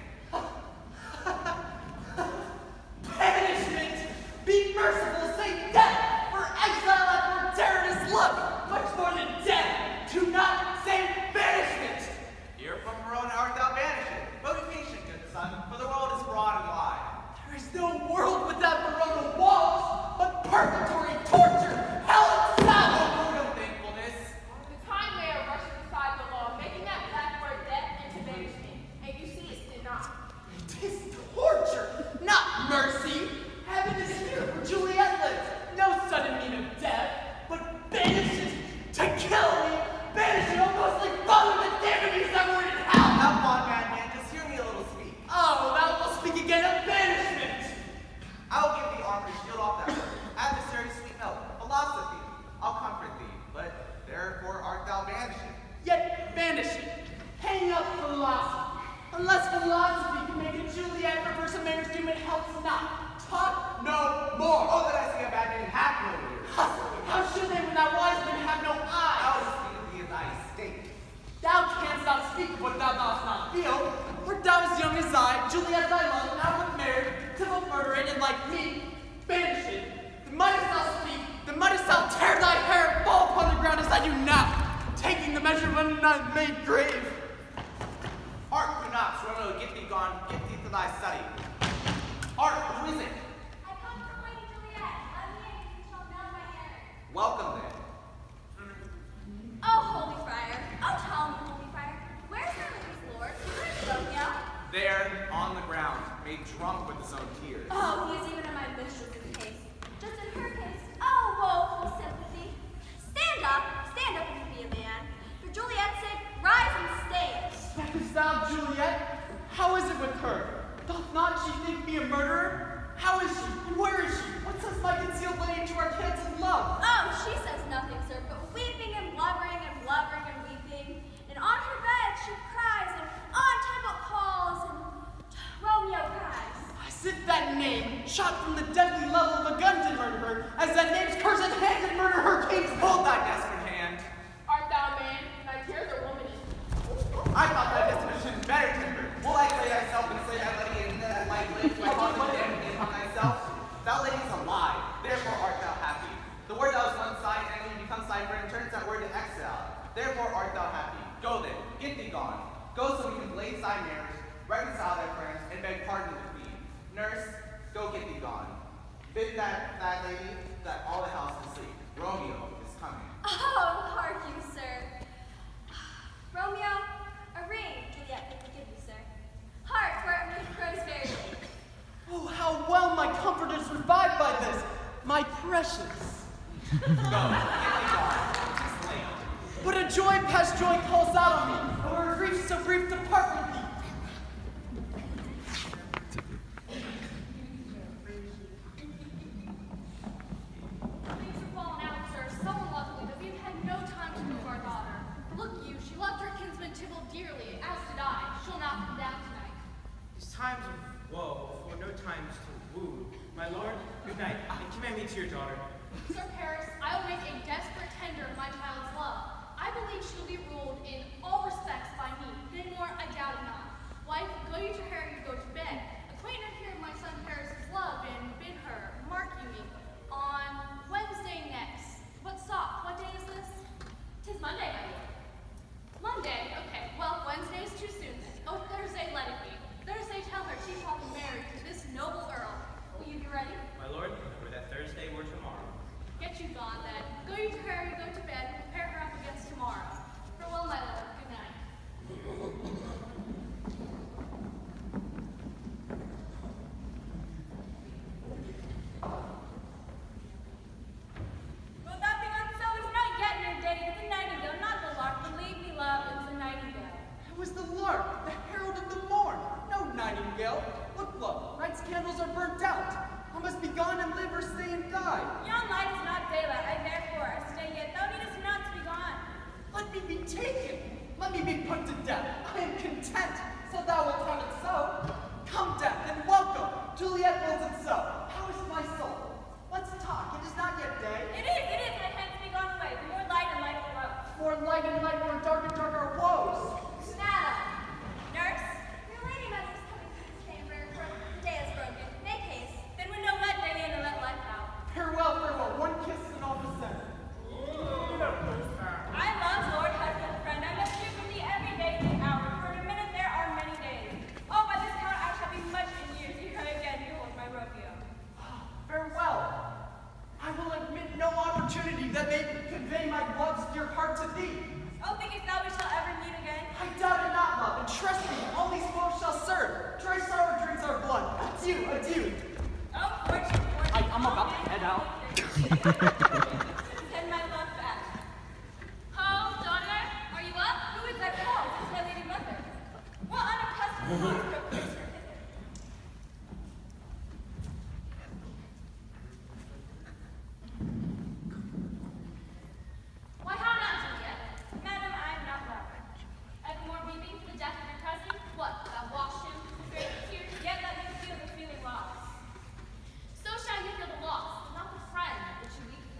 Banishment! Be merciful, say death! For exile at Mortaritus love! Much more than death! Do not say banishment! Here from Verona art thou banishing. But be patient, good son, for the world is broad and wide. There is no world without Verona walls, but purgatory, torture, hell itself! No mood of thankfulness. The time mayor rushes aside the law, making that black word death into banishment. And you see it's denied. Tis torture, not mercy. Heaven is here where Juliet lives. No sudden need of death, but banishes to kill me. Banishes almost like Father the Damages that were in hell. Now, fond madman, just hear me a little speak. Oh, thou wilt speak again of banishment. I will give thee armor to shield off that word. Adversary, sweet milk, philosophy. I'll comfort thee, but therefore art thou banishing. Yet banishing. Hang up philosophy. Unless philosophy can make a Juliet reverse a mayor's doom, it helps not. Talk no more. Oh, that I see a bad man have no ears. How should they when that wise men have no eyes? Thou will speak of thee in thy state. Thou canst not speak of what thou dost not feel. For thou as young as I, Juliet thy love, now with married, typical murdering, and like me, banishing. The mightest thou speak, the mightest thou tear thy hair and fall upon the ground as I do now, taking the measure of an unmade grave. Hark, do not, Romeo, get thee gone, get thee to thy study. Hark, who is it? I come from Lady Juliet. Let me in, and you shall know my errand. Welcome then. Oh, Holy Friar. Oh, tell me, Holy Friar. Where's our lady's lord? Where's Romeo? There, on the ground, made drunk with his own tears. Oh, he is even in my mistress's case. Just in her case. Oh, woeful sympathy. Stand up and be a man. For Juliet's sake, rise and stand. Speakest thou, Juliet? How is it with her? Doth not she think me a murderer? How is she? And where is she? What says my concealed lady to our canceled love? Oh, she says nothing, sir, but weeping and blubbering and blubbering and weeping. And on her bed she cries, and on table calls, and Romeo cries. As if that name, shot from the deadly level of a gun did murder her, as that name's cursed hand did murder her kings. Hold thy desperate hand. Art thou a man? Thy tears are womanish. I thought thy disposition better tempered. Will I slay thyself and slay thy lady and like lady to cause the damage upon thyself? Thou lady is alive, therefore art thou happy. The word that was once sigh enemy becomes thy friend, turns that word in exile. Therefore art thou happy. Go then, get thee gone. Go so we can blaze thy marriage, reconcile thy friends, and beg pardon of the queen. Nurse, go get thee gone. Bid that lady that all the house is asleep. Romeo is coming. Oh, hark you, sir. Romeo, a ring, Juliet will give you, sir. Hark, for it grows very late. Oh, how well my comfort is revived by this, my precious. Go, get thee gone. It's late. But a joy past joy calls out on me, or a grief so brief to part with thee. Things are falling out, sir, so unluckily that we've had no time to move our daughter. Look you, she loved her kinsman Tybalt dearly, as did I. She'll not come down tonight. These times of woe afford no times to woo. My lord, good night, and commend me to your daughter. Sir Paris, I will make a desperate tender of my child's love. I believe she will be ruled in all respects by me. Then more, I doubt it not. Wife, go you to her, you go to bed. Acquaint her here of my son Paris's love, and bid her, mark you me, on Wednesday next. What sock? What day is this? 'Tis Monday, my lord. Monday? Okay. Well, Wednesday is too soon then. Oh, Thursday let it be. Thursday tell her she shall be married to this noble earl. Will you be ready? My lord, for that Thursday or tomorrow. Get you gone then. Go you to her, you go to bed, and prepare her up against tomorrow. For taken. Let me be put to death. I am content, so thou wilt have it so. Come, death, and welcome. Juliet wills it so. How is my soul? Let's talk. It is not yet day. It is, and hence be gone away. The more light and light below. More light and light, more dark and dark our woes. Madam. Nurse. Your lady mother's coming to the chamber, for the day is broken. Make haste. Then we know let day in and let life out. Farewell, farewell. One kiss and all the same. I love Lord, husband, friend. I must hear from thee every day, the hour. For in a minute there are many days. Oh, by this count I shall be much in years. Ere again behold my Romeo. Farewell. I will admit no opportunity that may convey my love's dear heart to thee. Oh, thinkest thou we shall ever meet again? I doubt it not, love, and trust me, all these woes shall serve. Dry sorrow drinks our blood. Adieu, adieu. Oh, fortune. I'm about to head out. Send my love back. Home, daughter, are you up? Who is that called? It's my lady mother. What unaccustomed voice proclaims her hither? Why, how now, Juliet? Madam, I am not well. Evermore weeping for the death of your cousin? What, thou washed him with great tears? Yet let me feel the feeling lost. So shall you feel the loss, but not the friend which you weep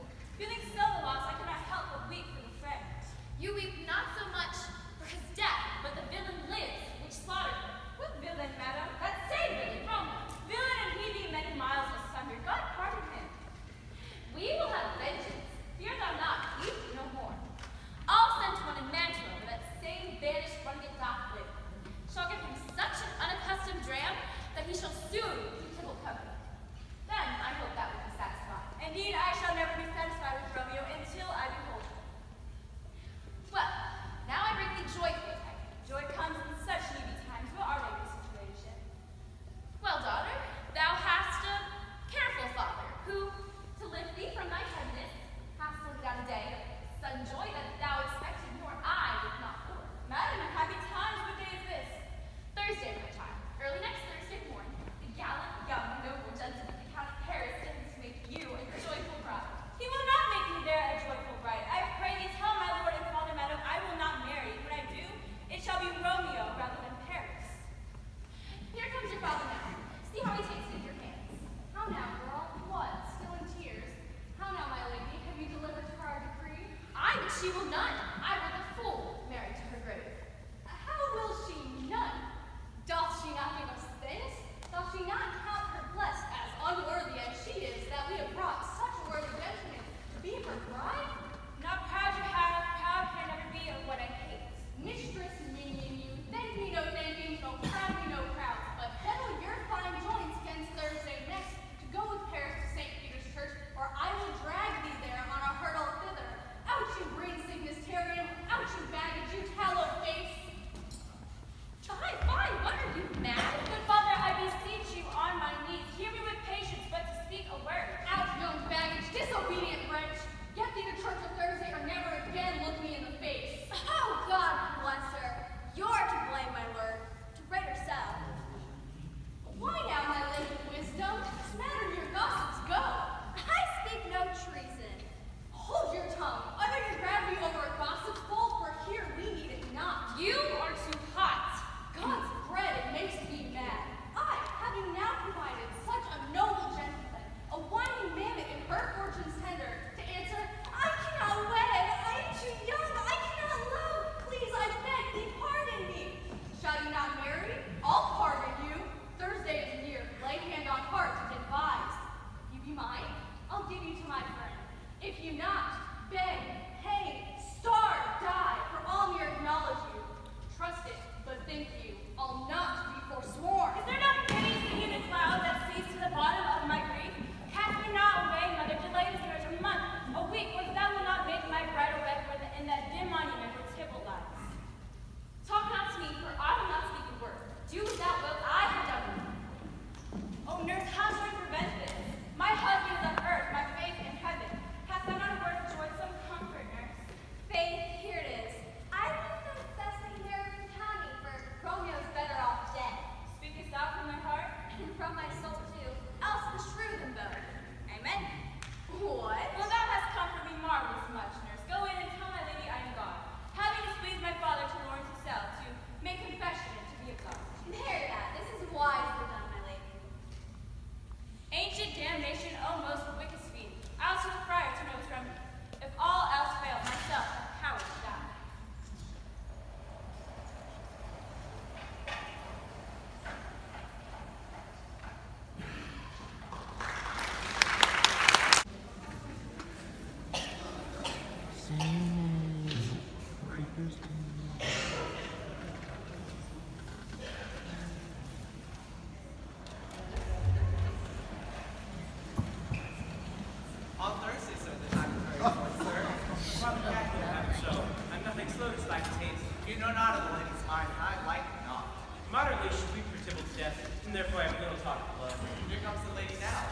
like taste. You know not of the lady's mind, and I like it not. Moderately should weep for Tybalt's death, and therefore I have little talk of love. Here comes the lady now.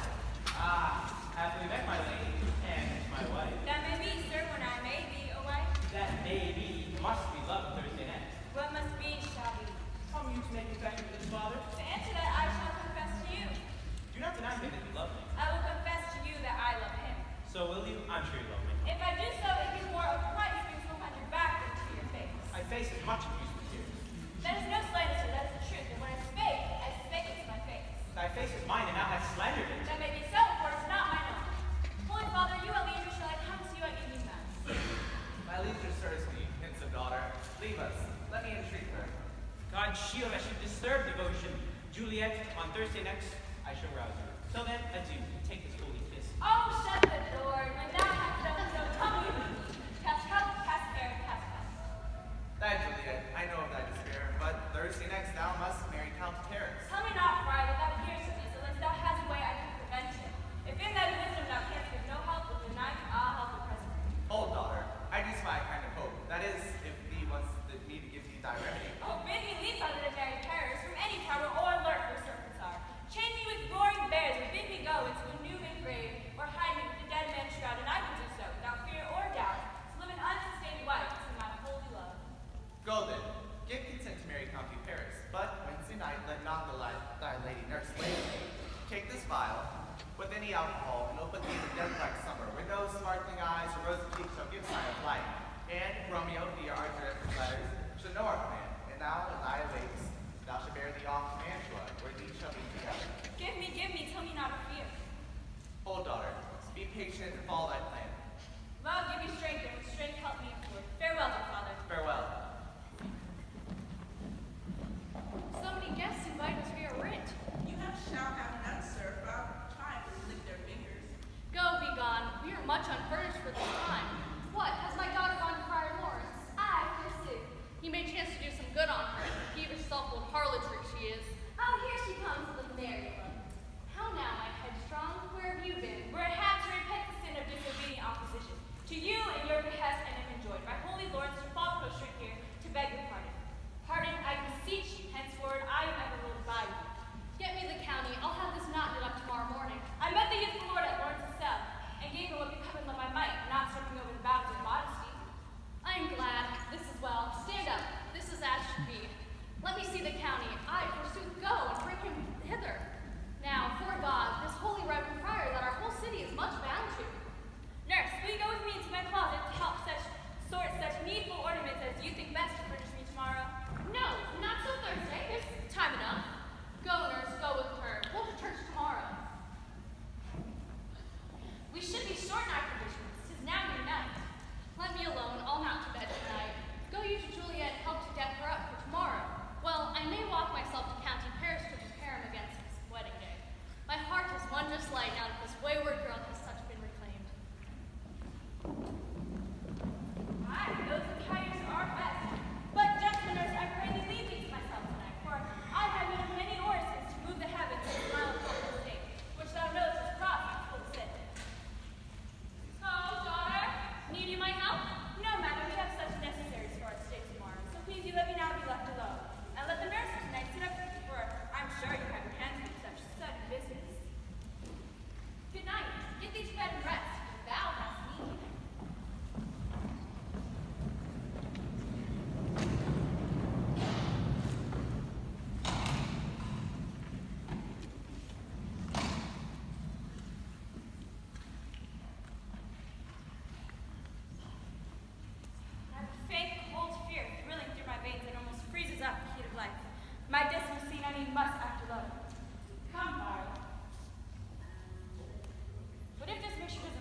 Ah, happily met my lady, and my wife. That may be, sir, when I may be a wife. That may be, must be love Thursday next. What must be shall be. Come you to make confession to this father? To answer that, I shall confess to you. Do not deny me that you love me. I will confess to you that I love him. So will you? I'm sure you love me. If I do so, it gives more of Christ being from behind your back than to your face. I face as much abuse with tears. That is no slander, sir, that is the truth. And when I spake it to my face. Thy face is mine, and thou hast slandered it. That may be so, for it is not my knowledge. Holy Father, you at leisure shall I come to you at evening mass. My leisure serves me, handsome daughter. Leave us. Let me entreat her. God shield, I should disturb devotion. Juliet, on Thursday next, I shall rouse you. Till then, adieu. Take this holy kiss. Oh, shut the door. When thou hast done so, come you. Cast help, cast care, cast help. Thy Juliet, I know of thy despair, but Thursday next thou must marry Count Terrace. Tell me not, Friar, that thou hearest of this, unless thou hast a way I can prevent it. If in thy wisdom thou canst give no help with the knife, I'll help the present. Hold, daughter. I do spy a kind of hope. That is, if thee wants me to give thee thy remedy. Oh, bid me leap out of the very terrors from any tower or lurk where serpents are. Chain me with roaring bears, or bid me go into a Numan grave, or hide me with the dead man's shroud, and I will do so, without fear or doubt, to live an unsustained wife to my holy love. Go then. Give consent to marry Count Paris, but Wednesday night let not thy lady nurse lay with thee. Take this vial, with any alcohol, and open thee the death-like summer, where no sparkling eyes or rosy cheeks shall give sign of light. And Romeo, via our director's letters, shall know our plan, and thou, in thy wakes, thou shalt bear thee off to Mantua, where these shall be together. Give me, tell me not of fear. Hold, daughter, be patient and follow thy plan. Love give me strength, and with strength help me forth. Farewell, dear father. Farewell. So many guests invited to your writ. You shall have none, sir, for our time to lick their fingers. Go, be gone. We are much unfurnished for this time. What, has my daughter gone to Friar Lawrence? Aye, forsooth. He may chance to do some good on her. Peevish, self-willed harlotry she is. Oh, here she comes with the merry one. How now, my headstrong? Where have you been? Where I have to repent the sin of disobedient opposition. To you and your behest and am enjoined by holy Lawrence to fall prostrate here to beg your pardon. Pardon, I beseech you, henceforward I am ever ruled by you. Get me the county. I'll have this knot knit up tomorrow morning. I met the youthful lord at Lawrence's cell, and gave him what becometh of my might, not stepping over the bounds of modesty. I am glad. This is well. Stand up. This is as should be. Let me see the county. I, forsooth, go and bring him hither. Now, for God, this holy reverend friar that our whole city is much bound to. Nurse, will you go with me into my closet to help such needful ornaments as you think best to furnish me tomorrow? No, not till Thursday. There's time enough. Go, nurse, go with her. We'll to church tomorrow. We should be short in our provisions. 'Tis now near night. Let me alone. I'll not to bed tonight. Go you to Juliet and help to deck her up for tomorrow. Well, I may walk myself to County Paris to prepare him against his wedding day. My heart is one just light now that this wayward girl has such been reclaimed. Aye, those encounters are best. But, gentlemen, nurse, I pray thee leave me to myself tonight, for I have known many orisons to move the heavens and smile upon the state, which thou knowest is crossed with full sin. So, daughter, need you my help? No, madam, we have such necessaries for our stay tomorrow, so please you let me now be left alone. And let the nurse tonight sit up with you, for I'm sure you have your hands in such sudden business. Good night. Get thee to bed and rest. Thou hast need. I have a faint, cold fear thrilling through my veins that almost freezes up the heat of life. My dismal scene I need must after love. Come, Barrow. What if this mission is a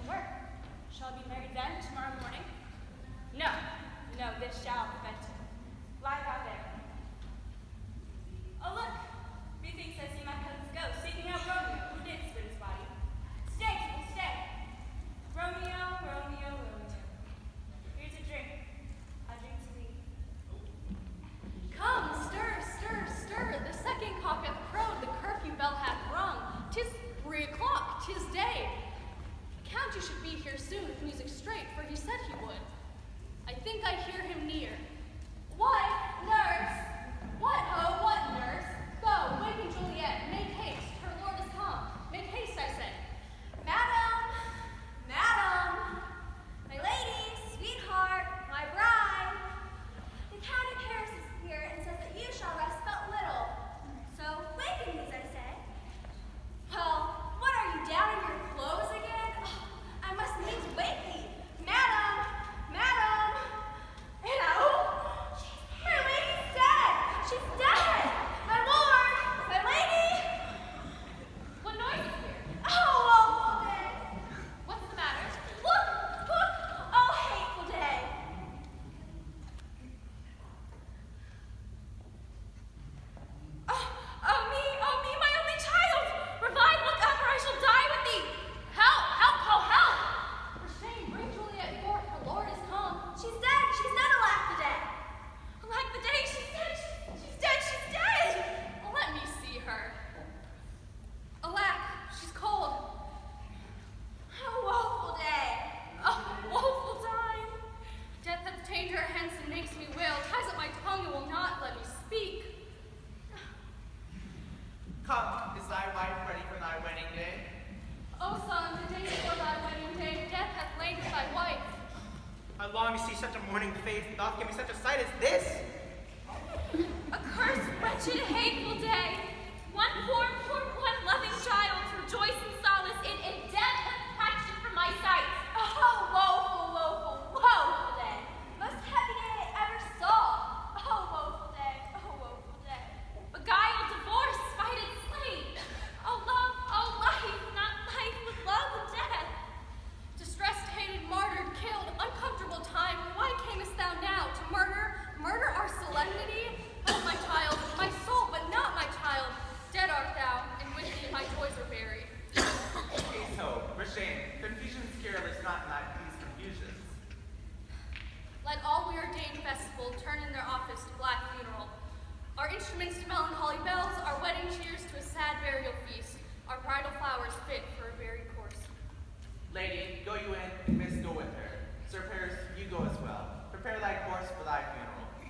give me such a sight as this? A cursed, wretched, hateful day. One poor loving child rejoice in solace in death and passion from my sight. Oh, woeful day. Most heavy day I ever saw. Oh, woeful day. Beguiled, divorced, spited, slain. Oh, love, oh, life, not life, but love and death. Distressed, hated, martyred, killed, uncomfortable time. Why camest thou now to murder our solemnity? Oh, my child, my soul, but not my child. Dead art thou, and with thee my toys are buried. Peace, hope, for shame. Confusion's cure is not in these confusions. Let all we ordained festival turn in their office to black funeral. Our instruments to melancholy bells, our wedding cheers to a sad burial feast, our bridal flowers fit for a buried corse. Lady, go you in, and miss go with her. Sir Paris, you go as well. Prepare thy course for thy funeral.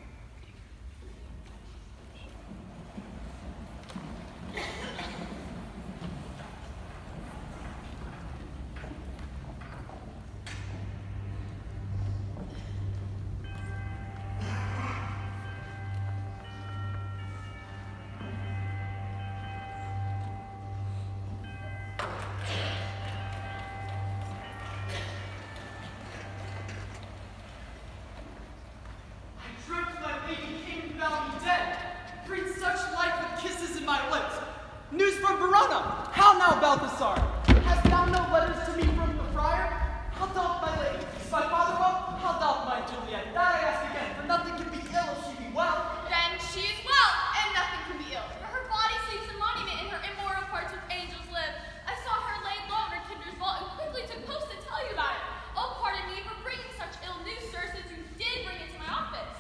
News from Verona! How now, Balthasar? Hast thou no letters to me from the friar? How doth my lady? Is my father well? How doth my Juliet? That I ask again, for nothing can be ill if she be well. Then she is well, and nothing can be ill. For her body sleeps a monument, and her immortal parts with angels live. I saw her laid low in her kindred's vault, and quickly took post to tell you about it. Oh, pardon me for bringing such ill news, sir, since you did bring it to my office.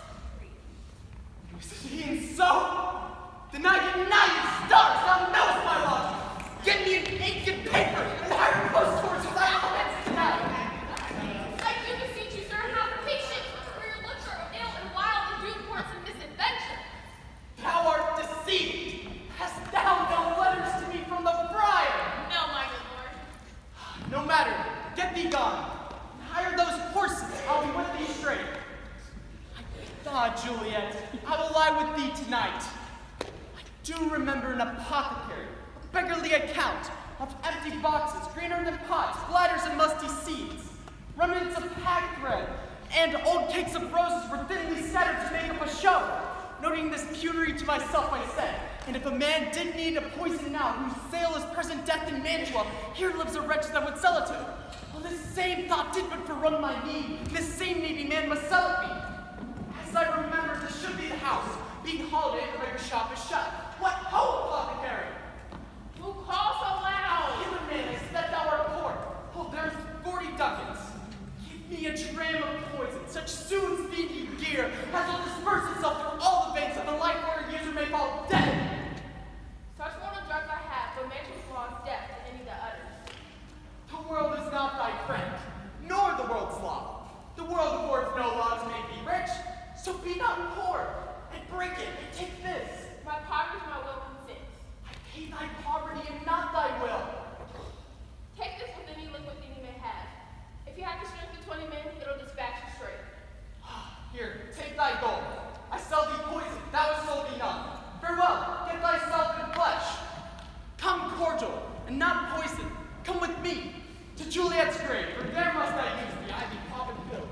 Being so, then I united stars, thou knowest my logic. Get me an ink and paper, and hire post towards thy comments tonight. I do beseech you, sir, have patience, for your looks are ill and wild, and do report some misadventure. Thou art deceived. Hast thou no letters to me from the friar? No, my good lord. No matter, get thee gone. Hire those horses, I'll be with thee straight. Ah, Juliet, I will lie with thee tonight. I do remember an apothecary, a beggarly account of empty boxes, greener than pots, bladders and musty seeds, remnants of pack thread, and old cakes of roses were thinly scattered to make up a show. Noting this penury to myself, I said, and if a man did need a poison now, whose sale is present death in Mantua, here lives a wretch that would sell it to him. Well, this same thought did but forerun my need, and this same needy man must sell it me. As I remember, this should be the house. Being holiday, the beggar shop is shut. What ho, apothecary! Who calls so loud? Human man, I said that thou art poor. Oh, there's 40 ducats. Give me a dram of poison, such soon speed ye dear, as will disperse itself through all the veins of the life order user may fall dead. Such mortal drugs I have, but nature's law is death to any that utters. The world is not thy friend, nor the world's law. The world affords no law to make thee rich, so be not poor, and break it, and take this. My poverty my will consents. I pay thy poverty and not thy will. Take this with any liquid thing you may have. If you have the strength of 20 men, it'll dispatch you straight. Here, take thy gold. I sell thee poison, thou hast sold thee none. Farewell, get thyself in flesh. Come cordial, and not poison. Come with me, to Juliet's grave, for there must I use thee, I be popping pills.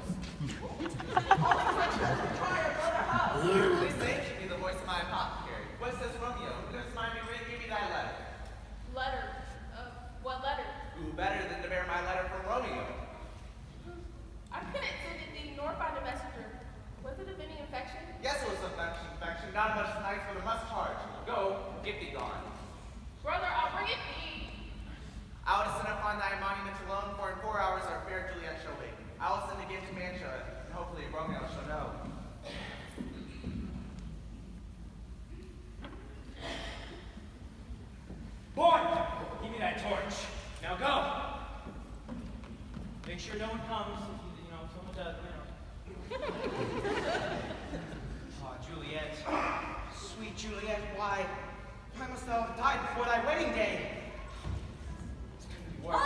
They say it should be the voice of my apothecary. What says Romeo? Just mind me, give me thy letter. Letter? What letter? Who better than to bear my letter from Romeo? I couldn't send it thee, nor find a messenger. Was it of any infection? Yes, it was of infection. Not much nice, but a must charge. Go, get thee gone. Brother, I'll bring it thee. I will send upon thy monument alone, for in 4 hours our fair Juliet shall wake. I will send again to Mantua, and hopefully Romeo shall know. Boy, give me that torch. Now go. Make sure no one comes. You know, someone does. Oh, Juliet, sweet Juliet, why must thou have died before thy wedding day? This couldn't be worse.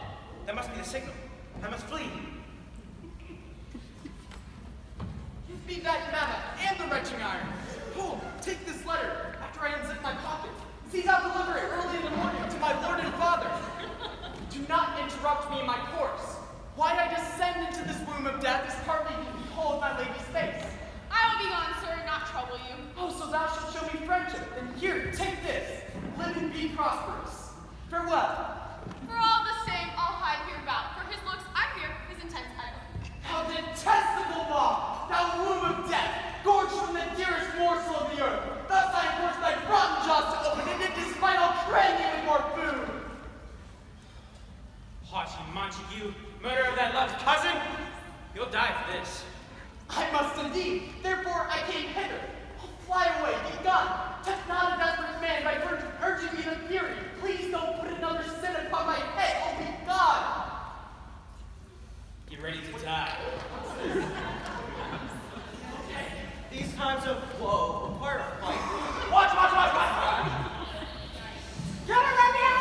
That must be the signal. I must flee. Give Be that mammoth and the retching iron. Hold, take this letter after I unzip my pocket. See, I'll deliver it early in the morning to my lord and father. Do not interrupt me in my course. Why I descend into this womb of death is partly to behold my lady's face. I will be gone, sir, and not trouble you. Oh, so thou shalt show me friendship. Then here, take this. Live and be prosperous. Farewell. For all the same, I'll hide hereabout. For his looks, I fear his intense idol. How detestable law, thou womb of death, gorged from the dearest morsel of the earth. Thus I force thy rotten jaws to open, and in this fight I'll cram thee with more food. Haughty Montague, murder of that love's cousin? You'll die for this. I must indeed. Therefore I came hither. I'll fly away, be gone. Touch not a desperate man by urging me to fury. Please don't put another sin upon my head. Oh, be gone. Get ready to die. These times of woe require a fight. Watch! Get her, Romeo!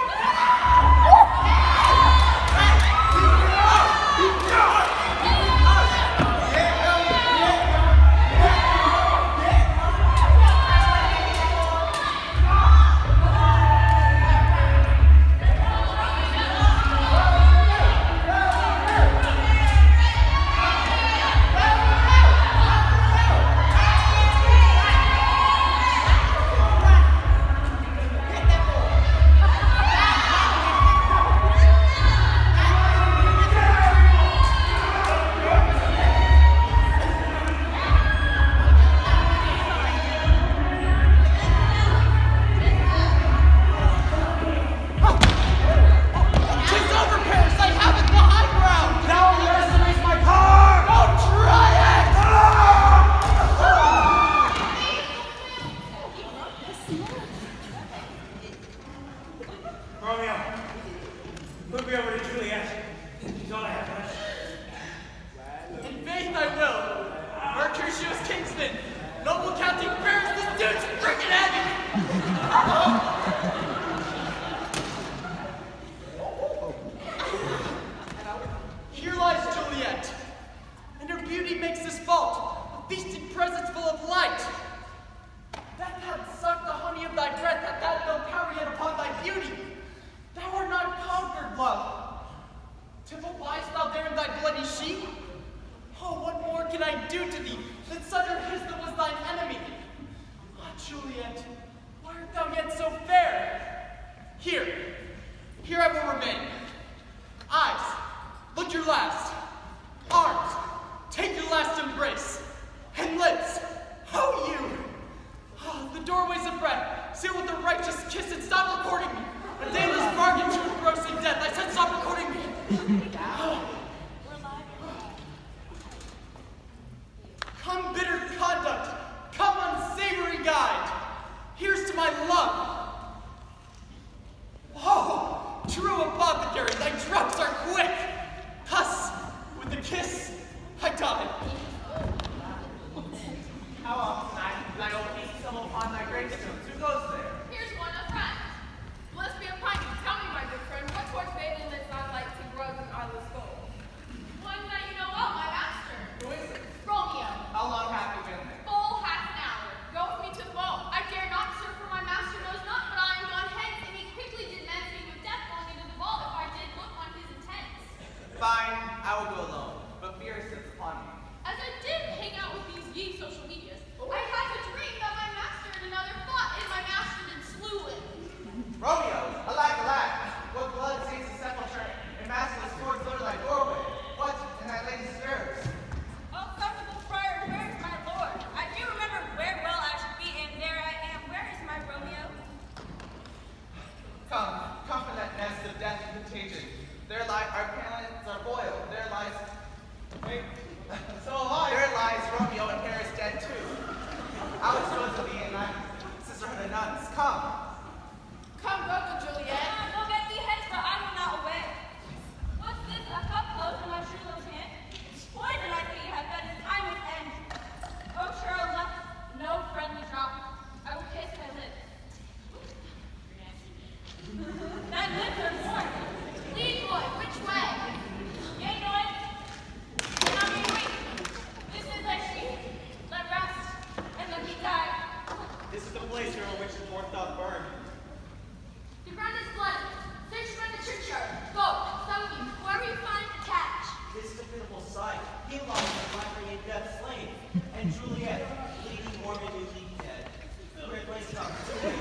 This is the place here on which the dwarf doth burn. The ground is bloody. Search around the churchyard. Go, some of you, whoever you find, attach. This is a pitiful sight. He lies in library in death slain, and Juliet, bleeding morbidly dead. Where place comes.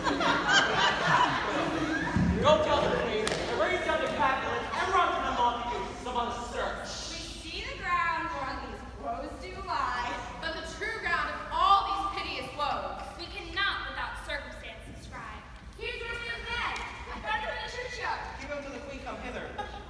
Go tell the queen, erase down the Capulet, and run to the Montague. Some on a search. We see the ground whereon these woes do lie, but the true ground of all these piteous woes. We cannot without circumstance describe. Here's Romeo's man. I found him in the churchyard. Give him to the queen, come hither.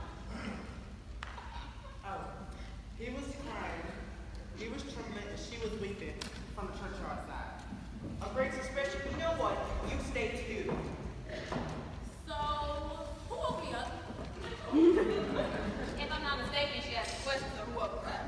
Oh, he was crying. He was trembling, and she was weeping from the churchyard side. A great suspicion, you know what? You stay too. So, who woke me up? If I'm not mistaken, she asked questions of who woke her up.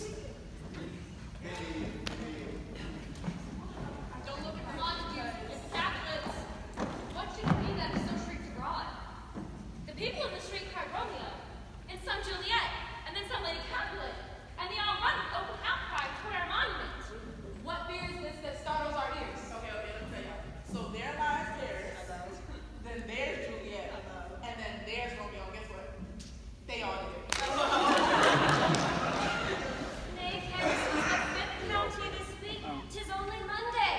Don't look at the Montagues, it's Catholics. What should it be that is so shrieked abroad? The people in the street cry Romeo, and some Juliet, and then some Lady Capulet, and they all run with open outcry toward our monument. What fear is this that startles our ears? Okay, let me tell you. So there lies theirs, then there's Juliet, and then there's Romeo. Guess what? They all did. Nay, Paris is the 5th county this week. 'Tis only Monday.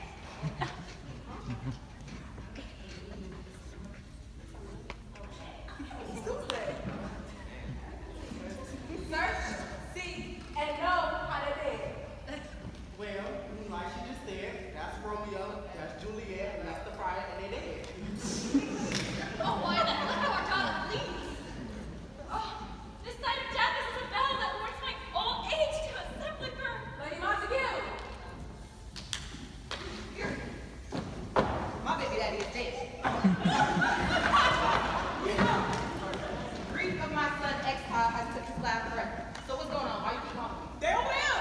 Search, seek, and know how to dig. Well, like she just said, that's Romeo, that's Juliet, and that's the friar, and they dead. Oh, why the hell have our God please? Oh, this sight of death is as a bell that warns my old age to a sepulchre. Lady Montague! My baby daddy is dead. Grief of my son ex-child has took his last breath. So what's going on? Why you keep calling me? They over there.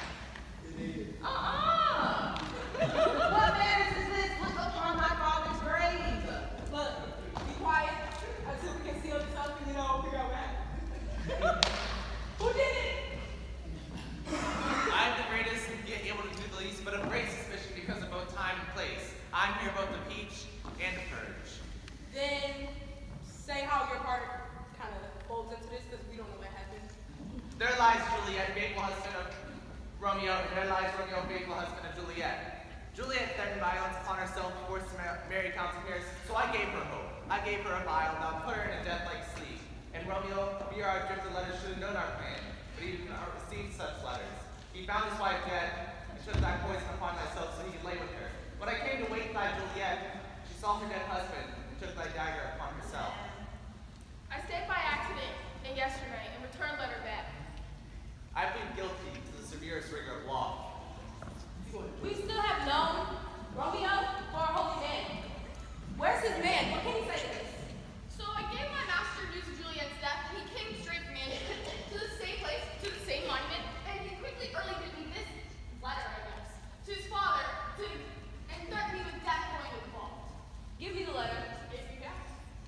What matters is this? Look upon my father's grave. Look, be quiet until we can seal this up and figure out that. Who did it? I am the greatest, yet able to do the least, but of great suspicion because of both time and place. I'm here both to peach and to purge. Then say how your part kind of folds into this because we don't know what happened. There lies Juliet, faithful husband of Romeo, and there lies Romeo, faithful husband of Juliet. Juliet threatened violence upon herself before to marry Count Paris, so I gave her hope. I gave her a vial, and I'll put her in a death-like sleep. And Romeo, via our drifted letters, should have known our plan, but he did not receive such letters. He found his wife dead, and took that poison upon myself so he could lay with her. When I came to wait thy Juliet, she saw her dead husband, and took thy dagger upon herself. I stayed by accident and yesterday and returned letter back. I plead guilty to the severest rigor of law. We still have known Romeo for a holy man. Where's his man? What can he say to this? So I gave my master news of Juliet's death, and he came straight from Mansion to the same place, to the same monument, and he quickly relayed me this letter, I guess, to his father, and threatened me with death going involved. Give me the letter. If you guess.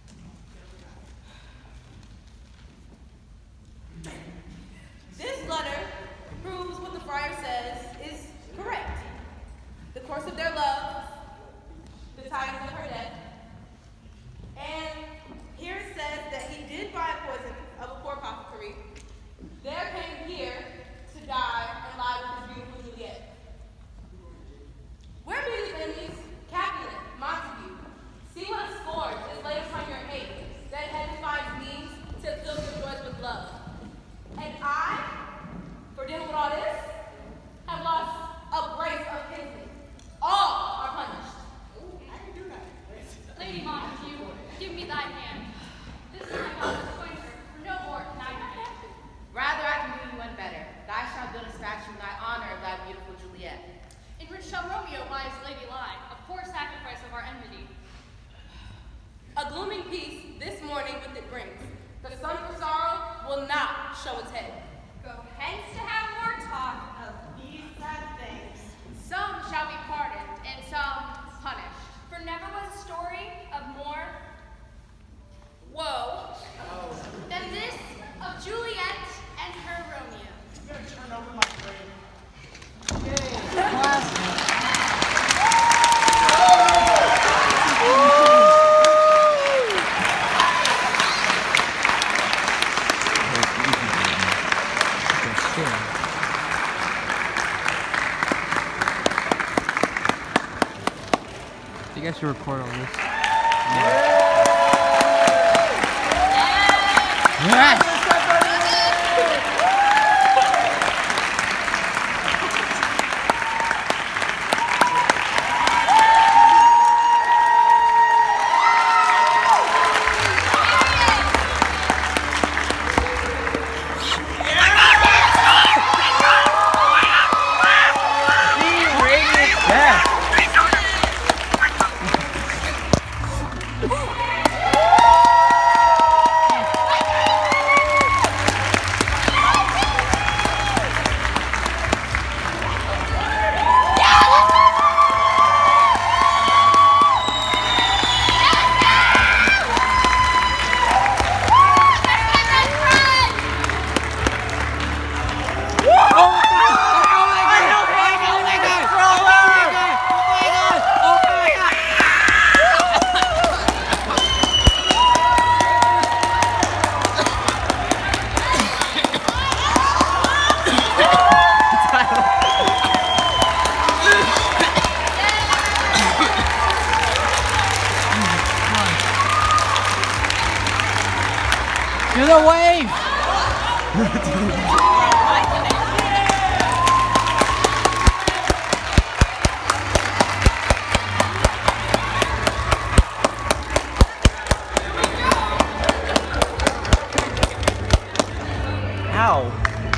This letter proves what the friar says is correct. The course of their love, the tidings of her death, and here it says that he did buy poison of a poor apothecary. There came here to die and lie with his beautiful Juliet. Where be these enemies? Capulet, Montague. See what a scourge is laid upon your hate, that heaven finds means to fill your joys with love. And I, for dealing with all this, have lost a brace of kinsmen. All are punished. Lady Montague, give me thy hand. This is my father's appointment, for no more can I be. Rather, I can do you one better. Thou shalt build a statue in thy honor of thy beautiful Juliet. In which shall Romeo buy his lady lie, a poor sacrifice of our enmity. A glooming peace this morning with it brings. The sun for sorrow will not show its head. Go hence to have more talk of these sad things. Some shall be pardoned, and some punished. For never was a story of more woe than this of Juliet and her Romeo. I'm gonna turn over my grave. Yay! Classic. You guys should record all this. Yes! Do the wave! Ow.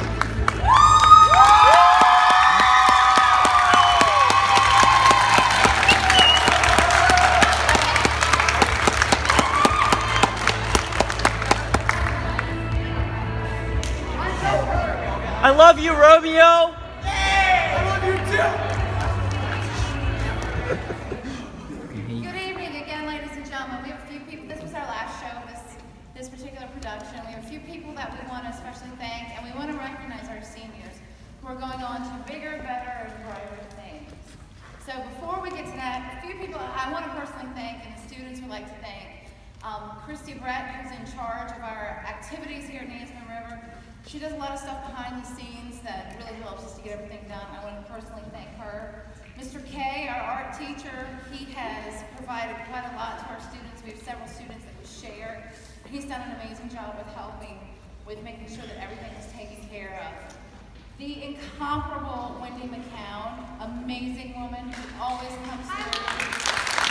I love you, Romeo! I love you Good evening again, ladies and gentlemen. We have a few people. This was our last show of this particular production. We have a few people that we want to especially thank, and we want to recognize our seniors who are going on to bigger, better, and brighter things. So before we get to that, a few people I want to personally thank, and the students would like to thank. Christy Brett, who's in charge of our activities here at Nansemond River. She does a lot of stuff behind the scenes that really helps us to get everything done. I want to personally thank her. Mr. K, our art teacher, he has provided quite a lot to our students. We have several students that we share. He's done an amazing job with helping, with making sure that everything is taken care of. The incomparable Wendy McCown, amazing woman who always comes through.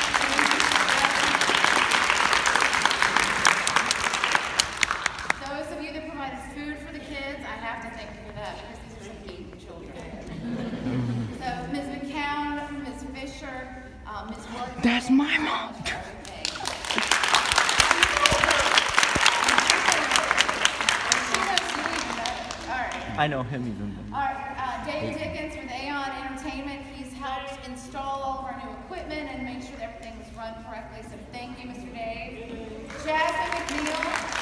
Those of you that provided food for the kids, I have to thank you for that because these are some eating children. So Ms. McCown, Ms. Fisher, Ms. Morgan. That's my mom. I know him even. All right, David Dickens with Aeon Entertainment. He's helped install all of our new equipment and make sure that everything was run correctly. So thank you, Mr. Dave. Jasmine McNeil.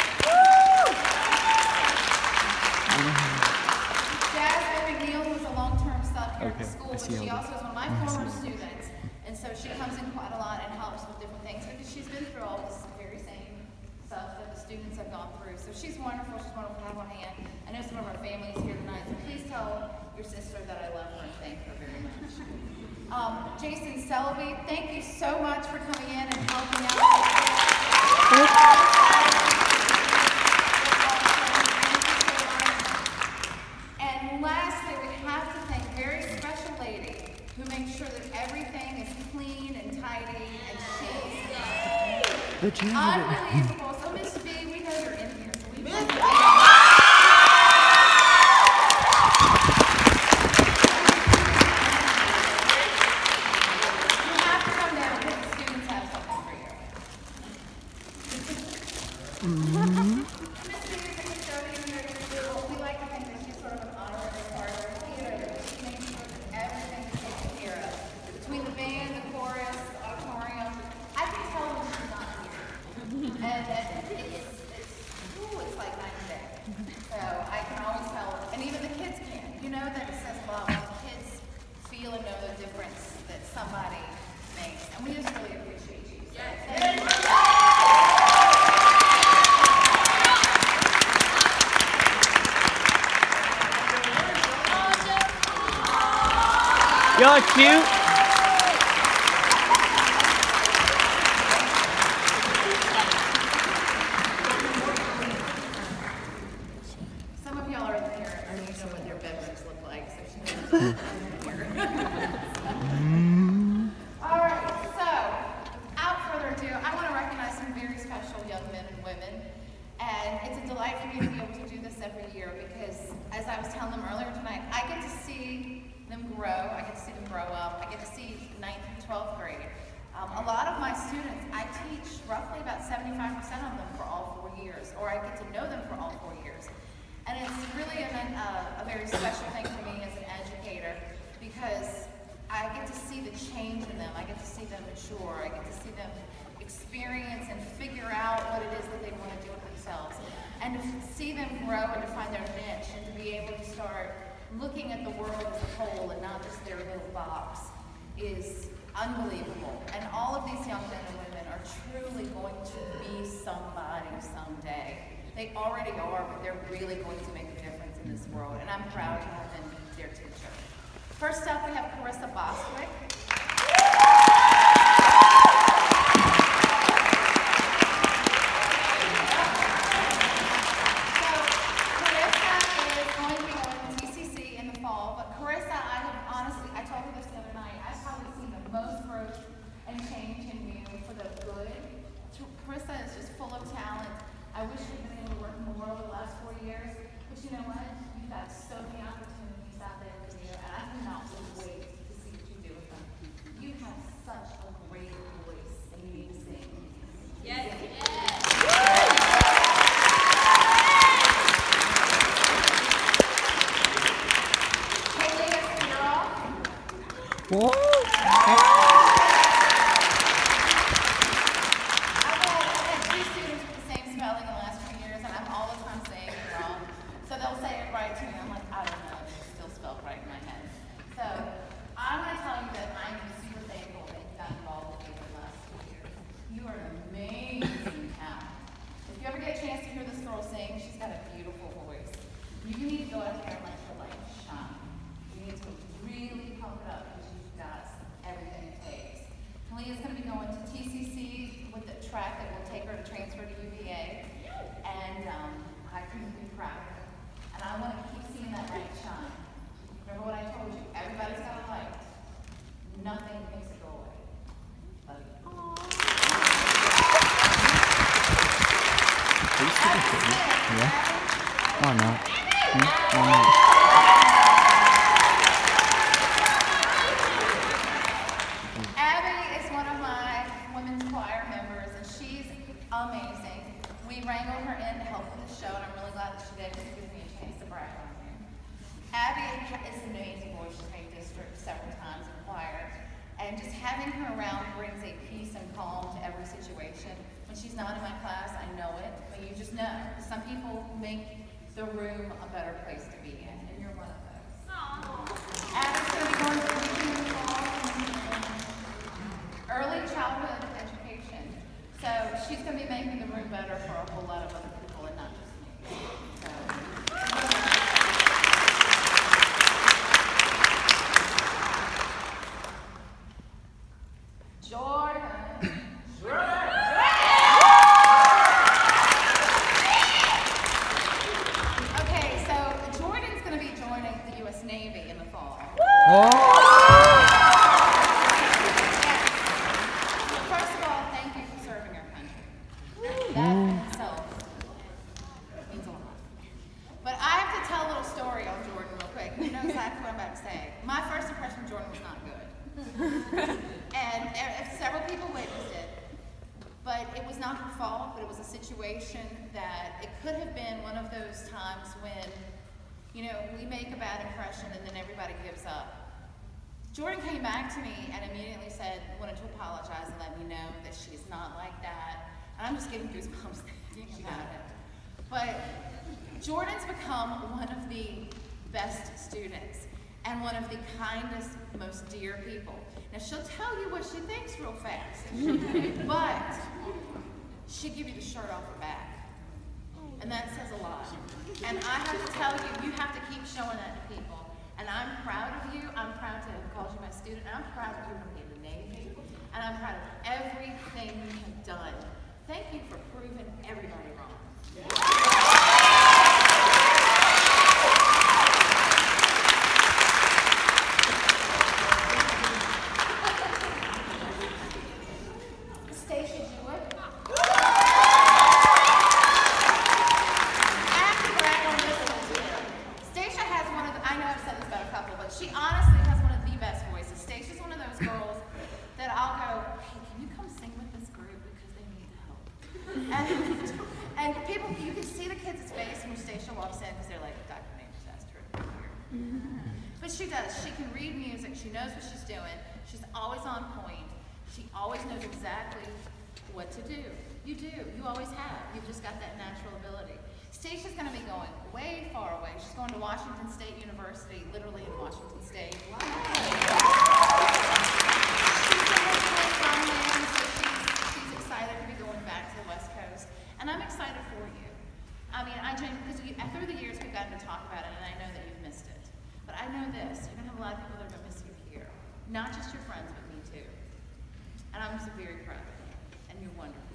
Jasmine McNeil, who's a long-term sub here at the school, but she also is one of my former students, and so she comes in quite a lot and helps with different things because she's been through all this very same stuff that the students have gone through. So she's wonderful. She's wonderful to have on hand. I know some of our families here tonight, so please tell your sister that I love her and thank her very much. Jason Selby, thank you so much for coming in and helping out. And lastly, we have to thank a very special lady who makes sure that everything is clean and tidy, and she's unbelievable. So Miss B, we know you're in here. So we have to come down because the students have something for you. Miss B is a custodian here at the school. We like to think that she's sort of an honorary part of our theater. She makes sure that everything is taken care of. Between the band, the chorus, the auditorium, I can tell when she's not here. And it's like night and day. So I can always tell, and even the kids can. You know that it says a lot when the kids feel and know the difference that somebody makes. And we just really appreciate you. So thank you. Y'all cute. 12th grade. A lot of my students, I teach roughly about 75% of them for all 4 years, or I get to know them for all 4 years. And it's really a very special thing for me as an educator because I get to see the change in them. I get to see them mature. I get to see them experience and figure out what it is that they want to do with themselves. And to see them grow and to find their niche and to be able to start looking at the world as a whole and not just their little box is unbelievable. And all of these young men and women are truly going to be somebody someday. They already are, but they're really going to make a difference in this world. And I'm proud to have been their teacher. First up, we have Carissa Bostwick. Most growth and change in you for the good. Carissa is just full of talent. I wish you'd been able to work more over the last 4 years, but you know what? You've got so many opportunities out there for you, and I cannot wait to see what you do with them. You have such a great voice, and you need to sing. Yes. Haley Espinola. Whoa. Leah's going to be going to TCC with the track that will take her to transfer to UVA, and I couldn't be prouder. And I want to keep seeing that light shine. Remember what I told you, everybody's got a light. Nothing makes it go away. Love you. Are you speaking to me? Yeah? Oh, no. Oh, no. Amazing. We wrangled her in to help with the show, and I'm really glad that she did. It gives me a chance to brag on her. Abby is an amazing voice. She's made district several times in choir, and just having her around brings a peace and calm to every situation. When she's not in my class, I know it, but you just know. Some people make the room a better place to be in, and you're one of those. Abby's going to be going to the fall early childhood education. So she's going to be making the room better for a whole lot of other people and not just me. So. Jordan. Okay, so Jordan's going to be joining the U.S. Navy in the fall. That in itself means a lot. But I have to tell a little story on Jordan real quick. You know exactly what I'm about to say. My first impression of Jordan was not good. And several people witnessed it. But it was not her fault, but it was a situation that it could have been one of those times when, you know, we make a bad impression and then everybody gives up. Jordan came back to me and immediately wanted to apologize and let me know that she's not like that. I'm just getting goosebumps thinking about it. But Jordan's become one of the best students and one of the kindest, most dear people. Now she'll tell you what she thinks real fast, but she'll give you the shirt off her back. And that says a lot. And I have to tell you, you have to keep showing that to people. And I'm proud of you. I'm proud to have called you my student. And I'm proud that you're going to be in the Navy. And I'm proud of everything you have done. Thank you for proving everybody wrong. Stacia Jewett. I have to brag on this one too. Stacia has one of the, I know I've said this about a couple, but she honestly has one of the best voices. Stacia's one of those girls that But she does. She can read music. She knows what she's doing. She's always on point. She always knows exactly what to do. You do. You always have. You've just got that natural ability. Stacia's going to be going way far away. She's going to Washington State University, literally in Washington State. She's going to play drumline, so she's excited to be going back to the West Coast. And I'm excited for you. I mean, because through the years we've gotten to talk about it, and I know that you've missed it. But I know this, you're going to have a lot of people that are going to miss you here. Not just your friends, but me too. And I'm just very proud of you, and you're wonderful.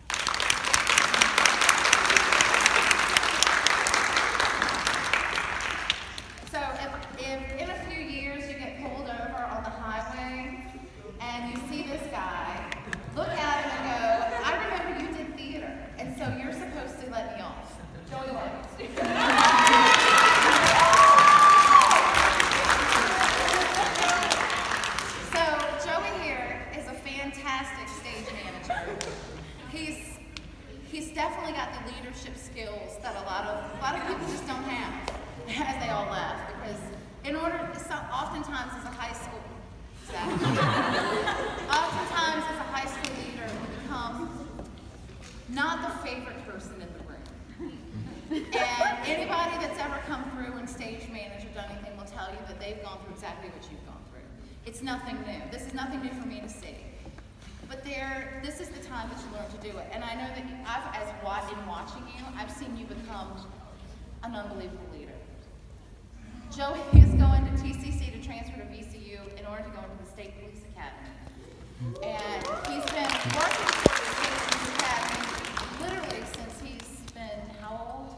So if in a few years you get pulled over on the highway, and you see this guy, look at him and go, I remember you did theater, and so you're supposed to let me off. Joey Williams. So Joey here is a fantastic stage manager. He's definitely got the leadership skills that a lot of people just don't have, as they all left. Because oftentimes as a high school, oftentimes as a high school leader, you become not the favorite person in the room. And anybody that's ever come through and stage managed or done anything will tell you that they've gone through exactly what you've gone through. It's nothing new. This is nothing new for me to see. But this is the time that you learn to do it. And I know that in watching you, I've seen you become an unbelievable leader. Joey is going to TCC to transfer to VCU in order to go into the State Police Academy. And he's been working for the State Police Academy literally since he's been how old?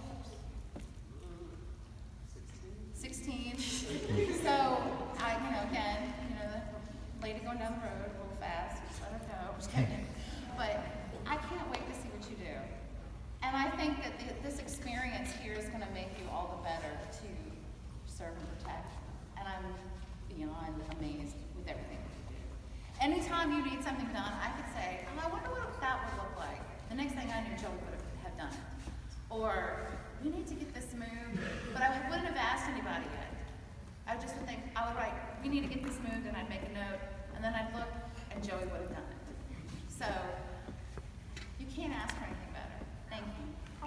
16. So, again, the lady going down the road a little fast, just let her go. Just kidding. But I can't wait to see what you do. And I think that this experience here is going to make you all the better to serve and protect. And I'm beyond amazed with everything that you do. Anytime you need something done, I could say, I wonder what that would look like. The next thing I knew, Joey would have done it. Or, we need to get this moved, but I wouldn't have asked anybody yet. I would write, we need to get this moved, and I'd make a note, and then I'd look, and Joey would have done it. So, you can't ask for anything better. Thank you.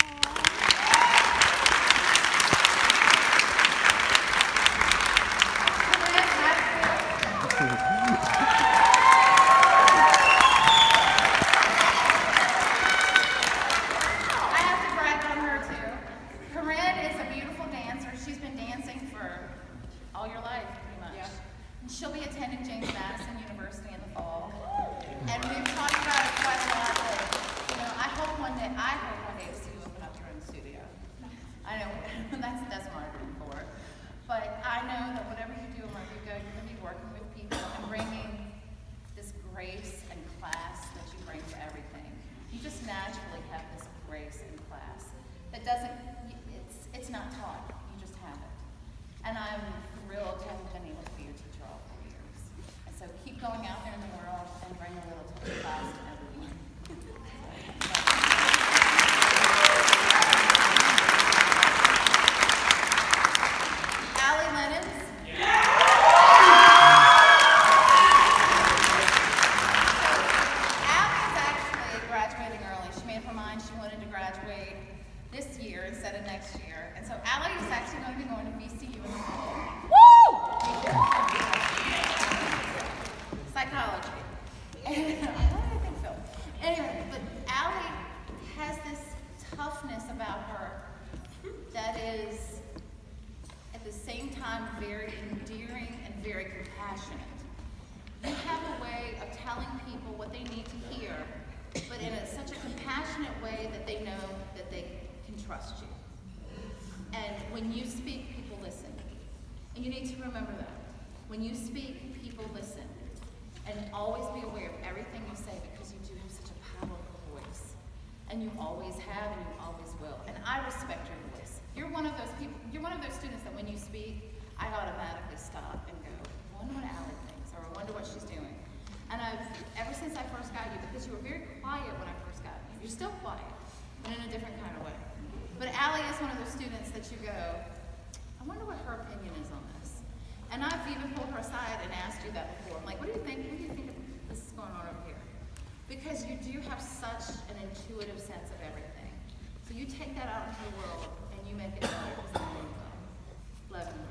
I have to brag on her too. Corinne is a beautiful dancer. She's been dancing for all your life, pretty much. Yeah. And she'll be attending James Madison University in the fall. And we've talked about it quite a lot. I hope one day to see you open up your own studio. I know that's what I'm rooting for. But I know that whatever you do and wherever you go, you're going to be working with people and bringing this grace and class that you bring to everything. You just naturally have this grace and class that it's not taught. You just have it. And I'm thrilled to have been able to be your teacher all 4 years. And so keep going out there in the world and bring a little to the class to everyone. Allie Lennons. Allie's actually graduating early. She made up her mind she wanted to graduate this year instead of next year. And so Allie is actually going to be going to VCU in the fall. Woo! Psychology. Anyway, but Allie has this toughness about her that is at the same time very endearing and very compassionate. You have a way of telling people what they need to hear, but in such a compassionate way that they know that they can trust you. And when you speak, people listen. And you need to remember that. When you speak, people listen. And always be aware of everything you say because you do have such a powerful voice. And you always have and you always will. And I respect your voice. You're one of those people, you're one of those students that when you speak, I automatically stop and go, I wonder what Allie thinks, or I wonder what she's doing. And ever since I first got you, because you were very quiet when I first got you, you're still quiet, but in a different kind of way. But Allie is one of those students that you go, I wonder what her opinion is on this. And I've even pulled her aside and asked you that before. I'm like, what do you think? What do you think of this is going on over here? Because you do have such an intuitive sense of everything. So you take that out into the world and you make it better. Love you.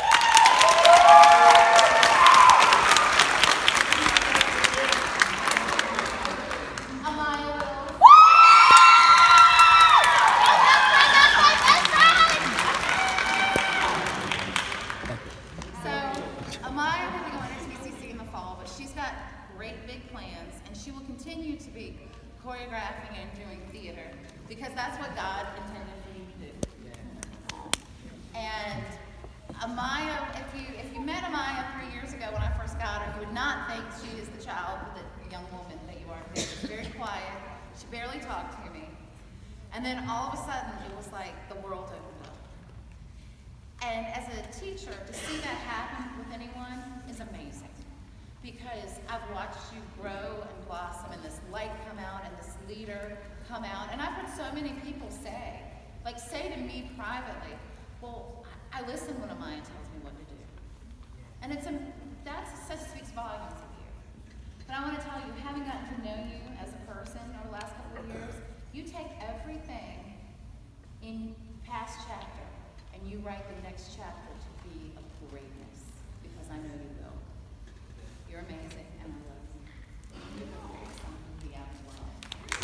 Choreographing and doing theater, because that's what God intended for you to do. And Amaya, if you met Amaya 3 years ago when I first got her, you would not think she is the child, the young woman that you are. She's very quiet. She barely talked to me. And then all of a sudden, it was like the world opened up. And as a teacher, to see that happen with anyone is amazing. Because I've watched you grow and blossom and this light come out and this leader come out. And I've heard so many people say to me privately, well, I listen when Amaya tells me what to do. And that speaks volumes of you. But I want to tell you, having gotten to know you as a person over the last couple of years, you take everything in past chapter and you write the next chapter to be of greatness, because I know you will. You're amazing, and I love you. You're awesome to be out as well.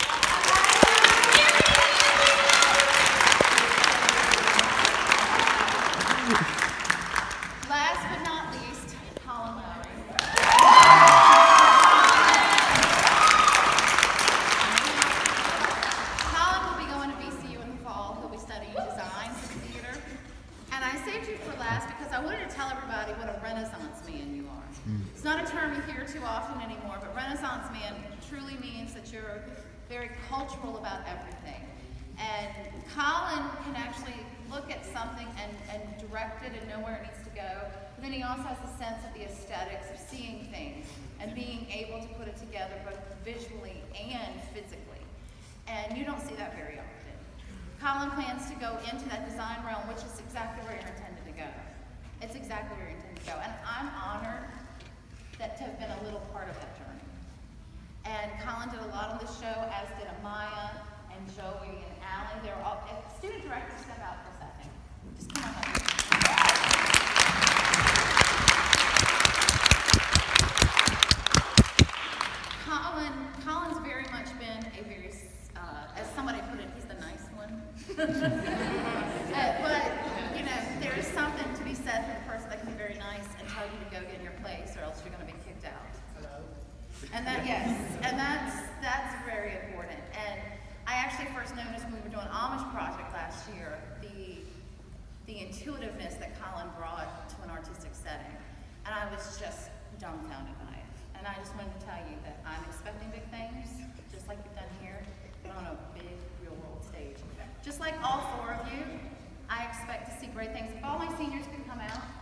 Last but not least, Colin Lowry. Colin will be going to VCU in the fall. He'll be studying design and theater. And I saved you for last because I wanted to tell everybody what a Renaissance man you are. It's not a term you hear too often anymore, but Renaissance man truly means that you're very cultural about everything. And Colin can actually look at something and direct it and know where it needs to go. But then he also has a sense of the aesthetics of seeing things and being able to put it together both visually and physically. And you don't see that very often. Colin plans to go into that design realm, which is exactly where you're intended to go. It's exactly where you're intended to go. And I'm honored to have been a little part of that journey. And Colin did a lot on the show, as did Amaya and Joey and Allie. They were all, student directors, step out for a second. Just come on up. Colin's very much been a very, as somebody put it, he's the nice one. But, you know, there is something to be said for the person that can be very nice and tell you to go get in your place, or else you're going to be kicked out. And that, yes, and that's very important. And I actually first noticed when we were doing Amish Project last year, the intuitiveness that Colin brought to an artistic setting. And I was just dumbfounded by it. And I just wanted to tell you that I'm expecting big things, just like you've done here, but on a big, real world stage. Just like all four of you, I expect to see great things. If all my seniors can come out,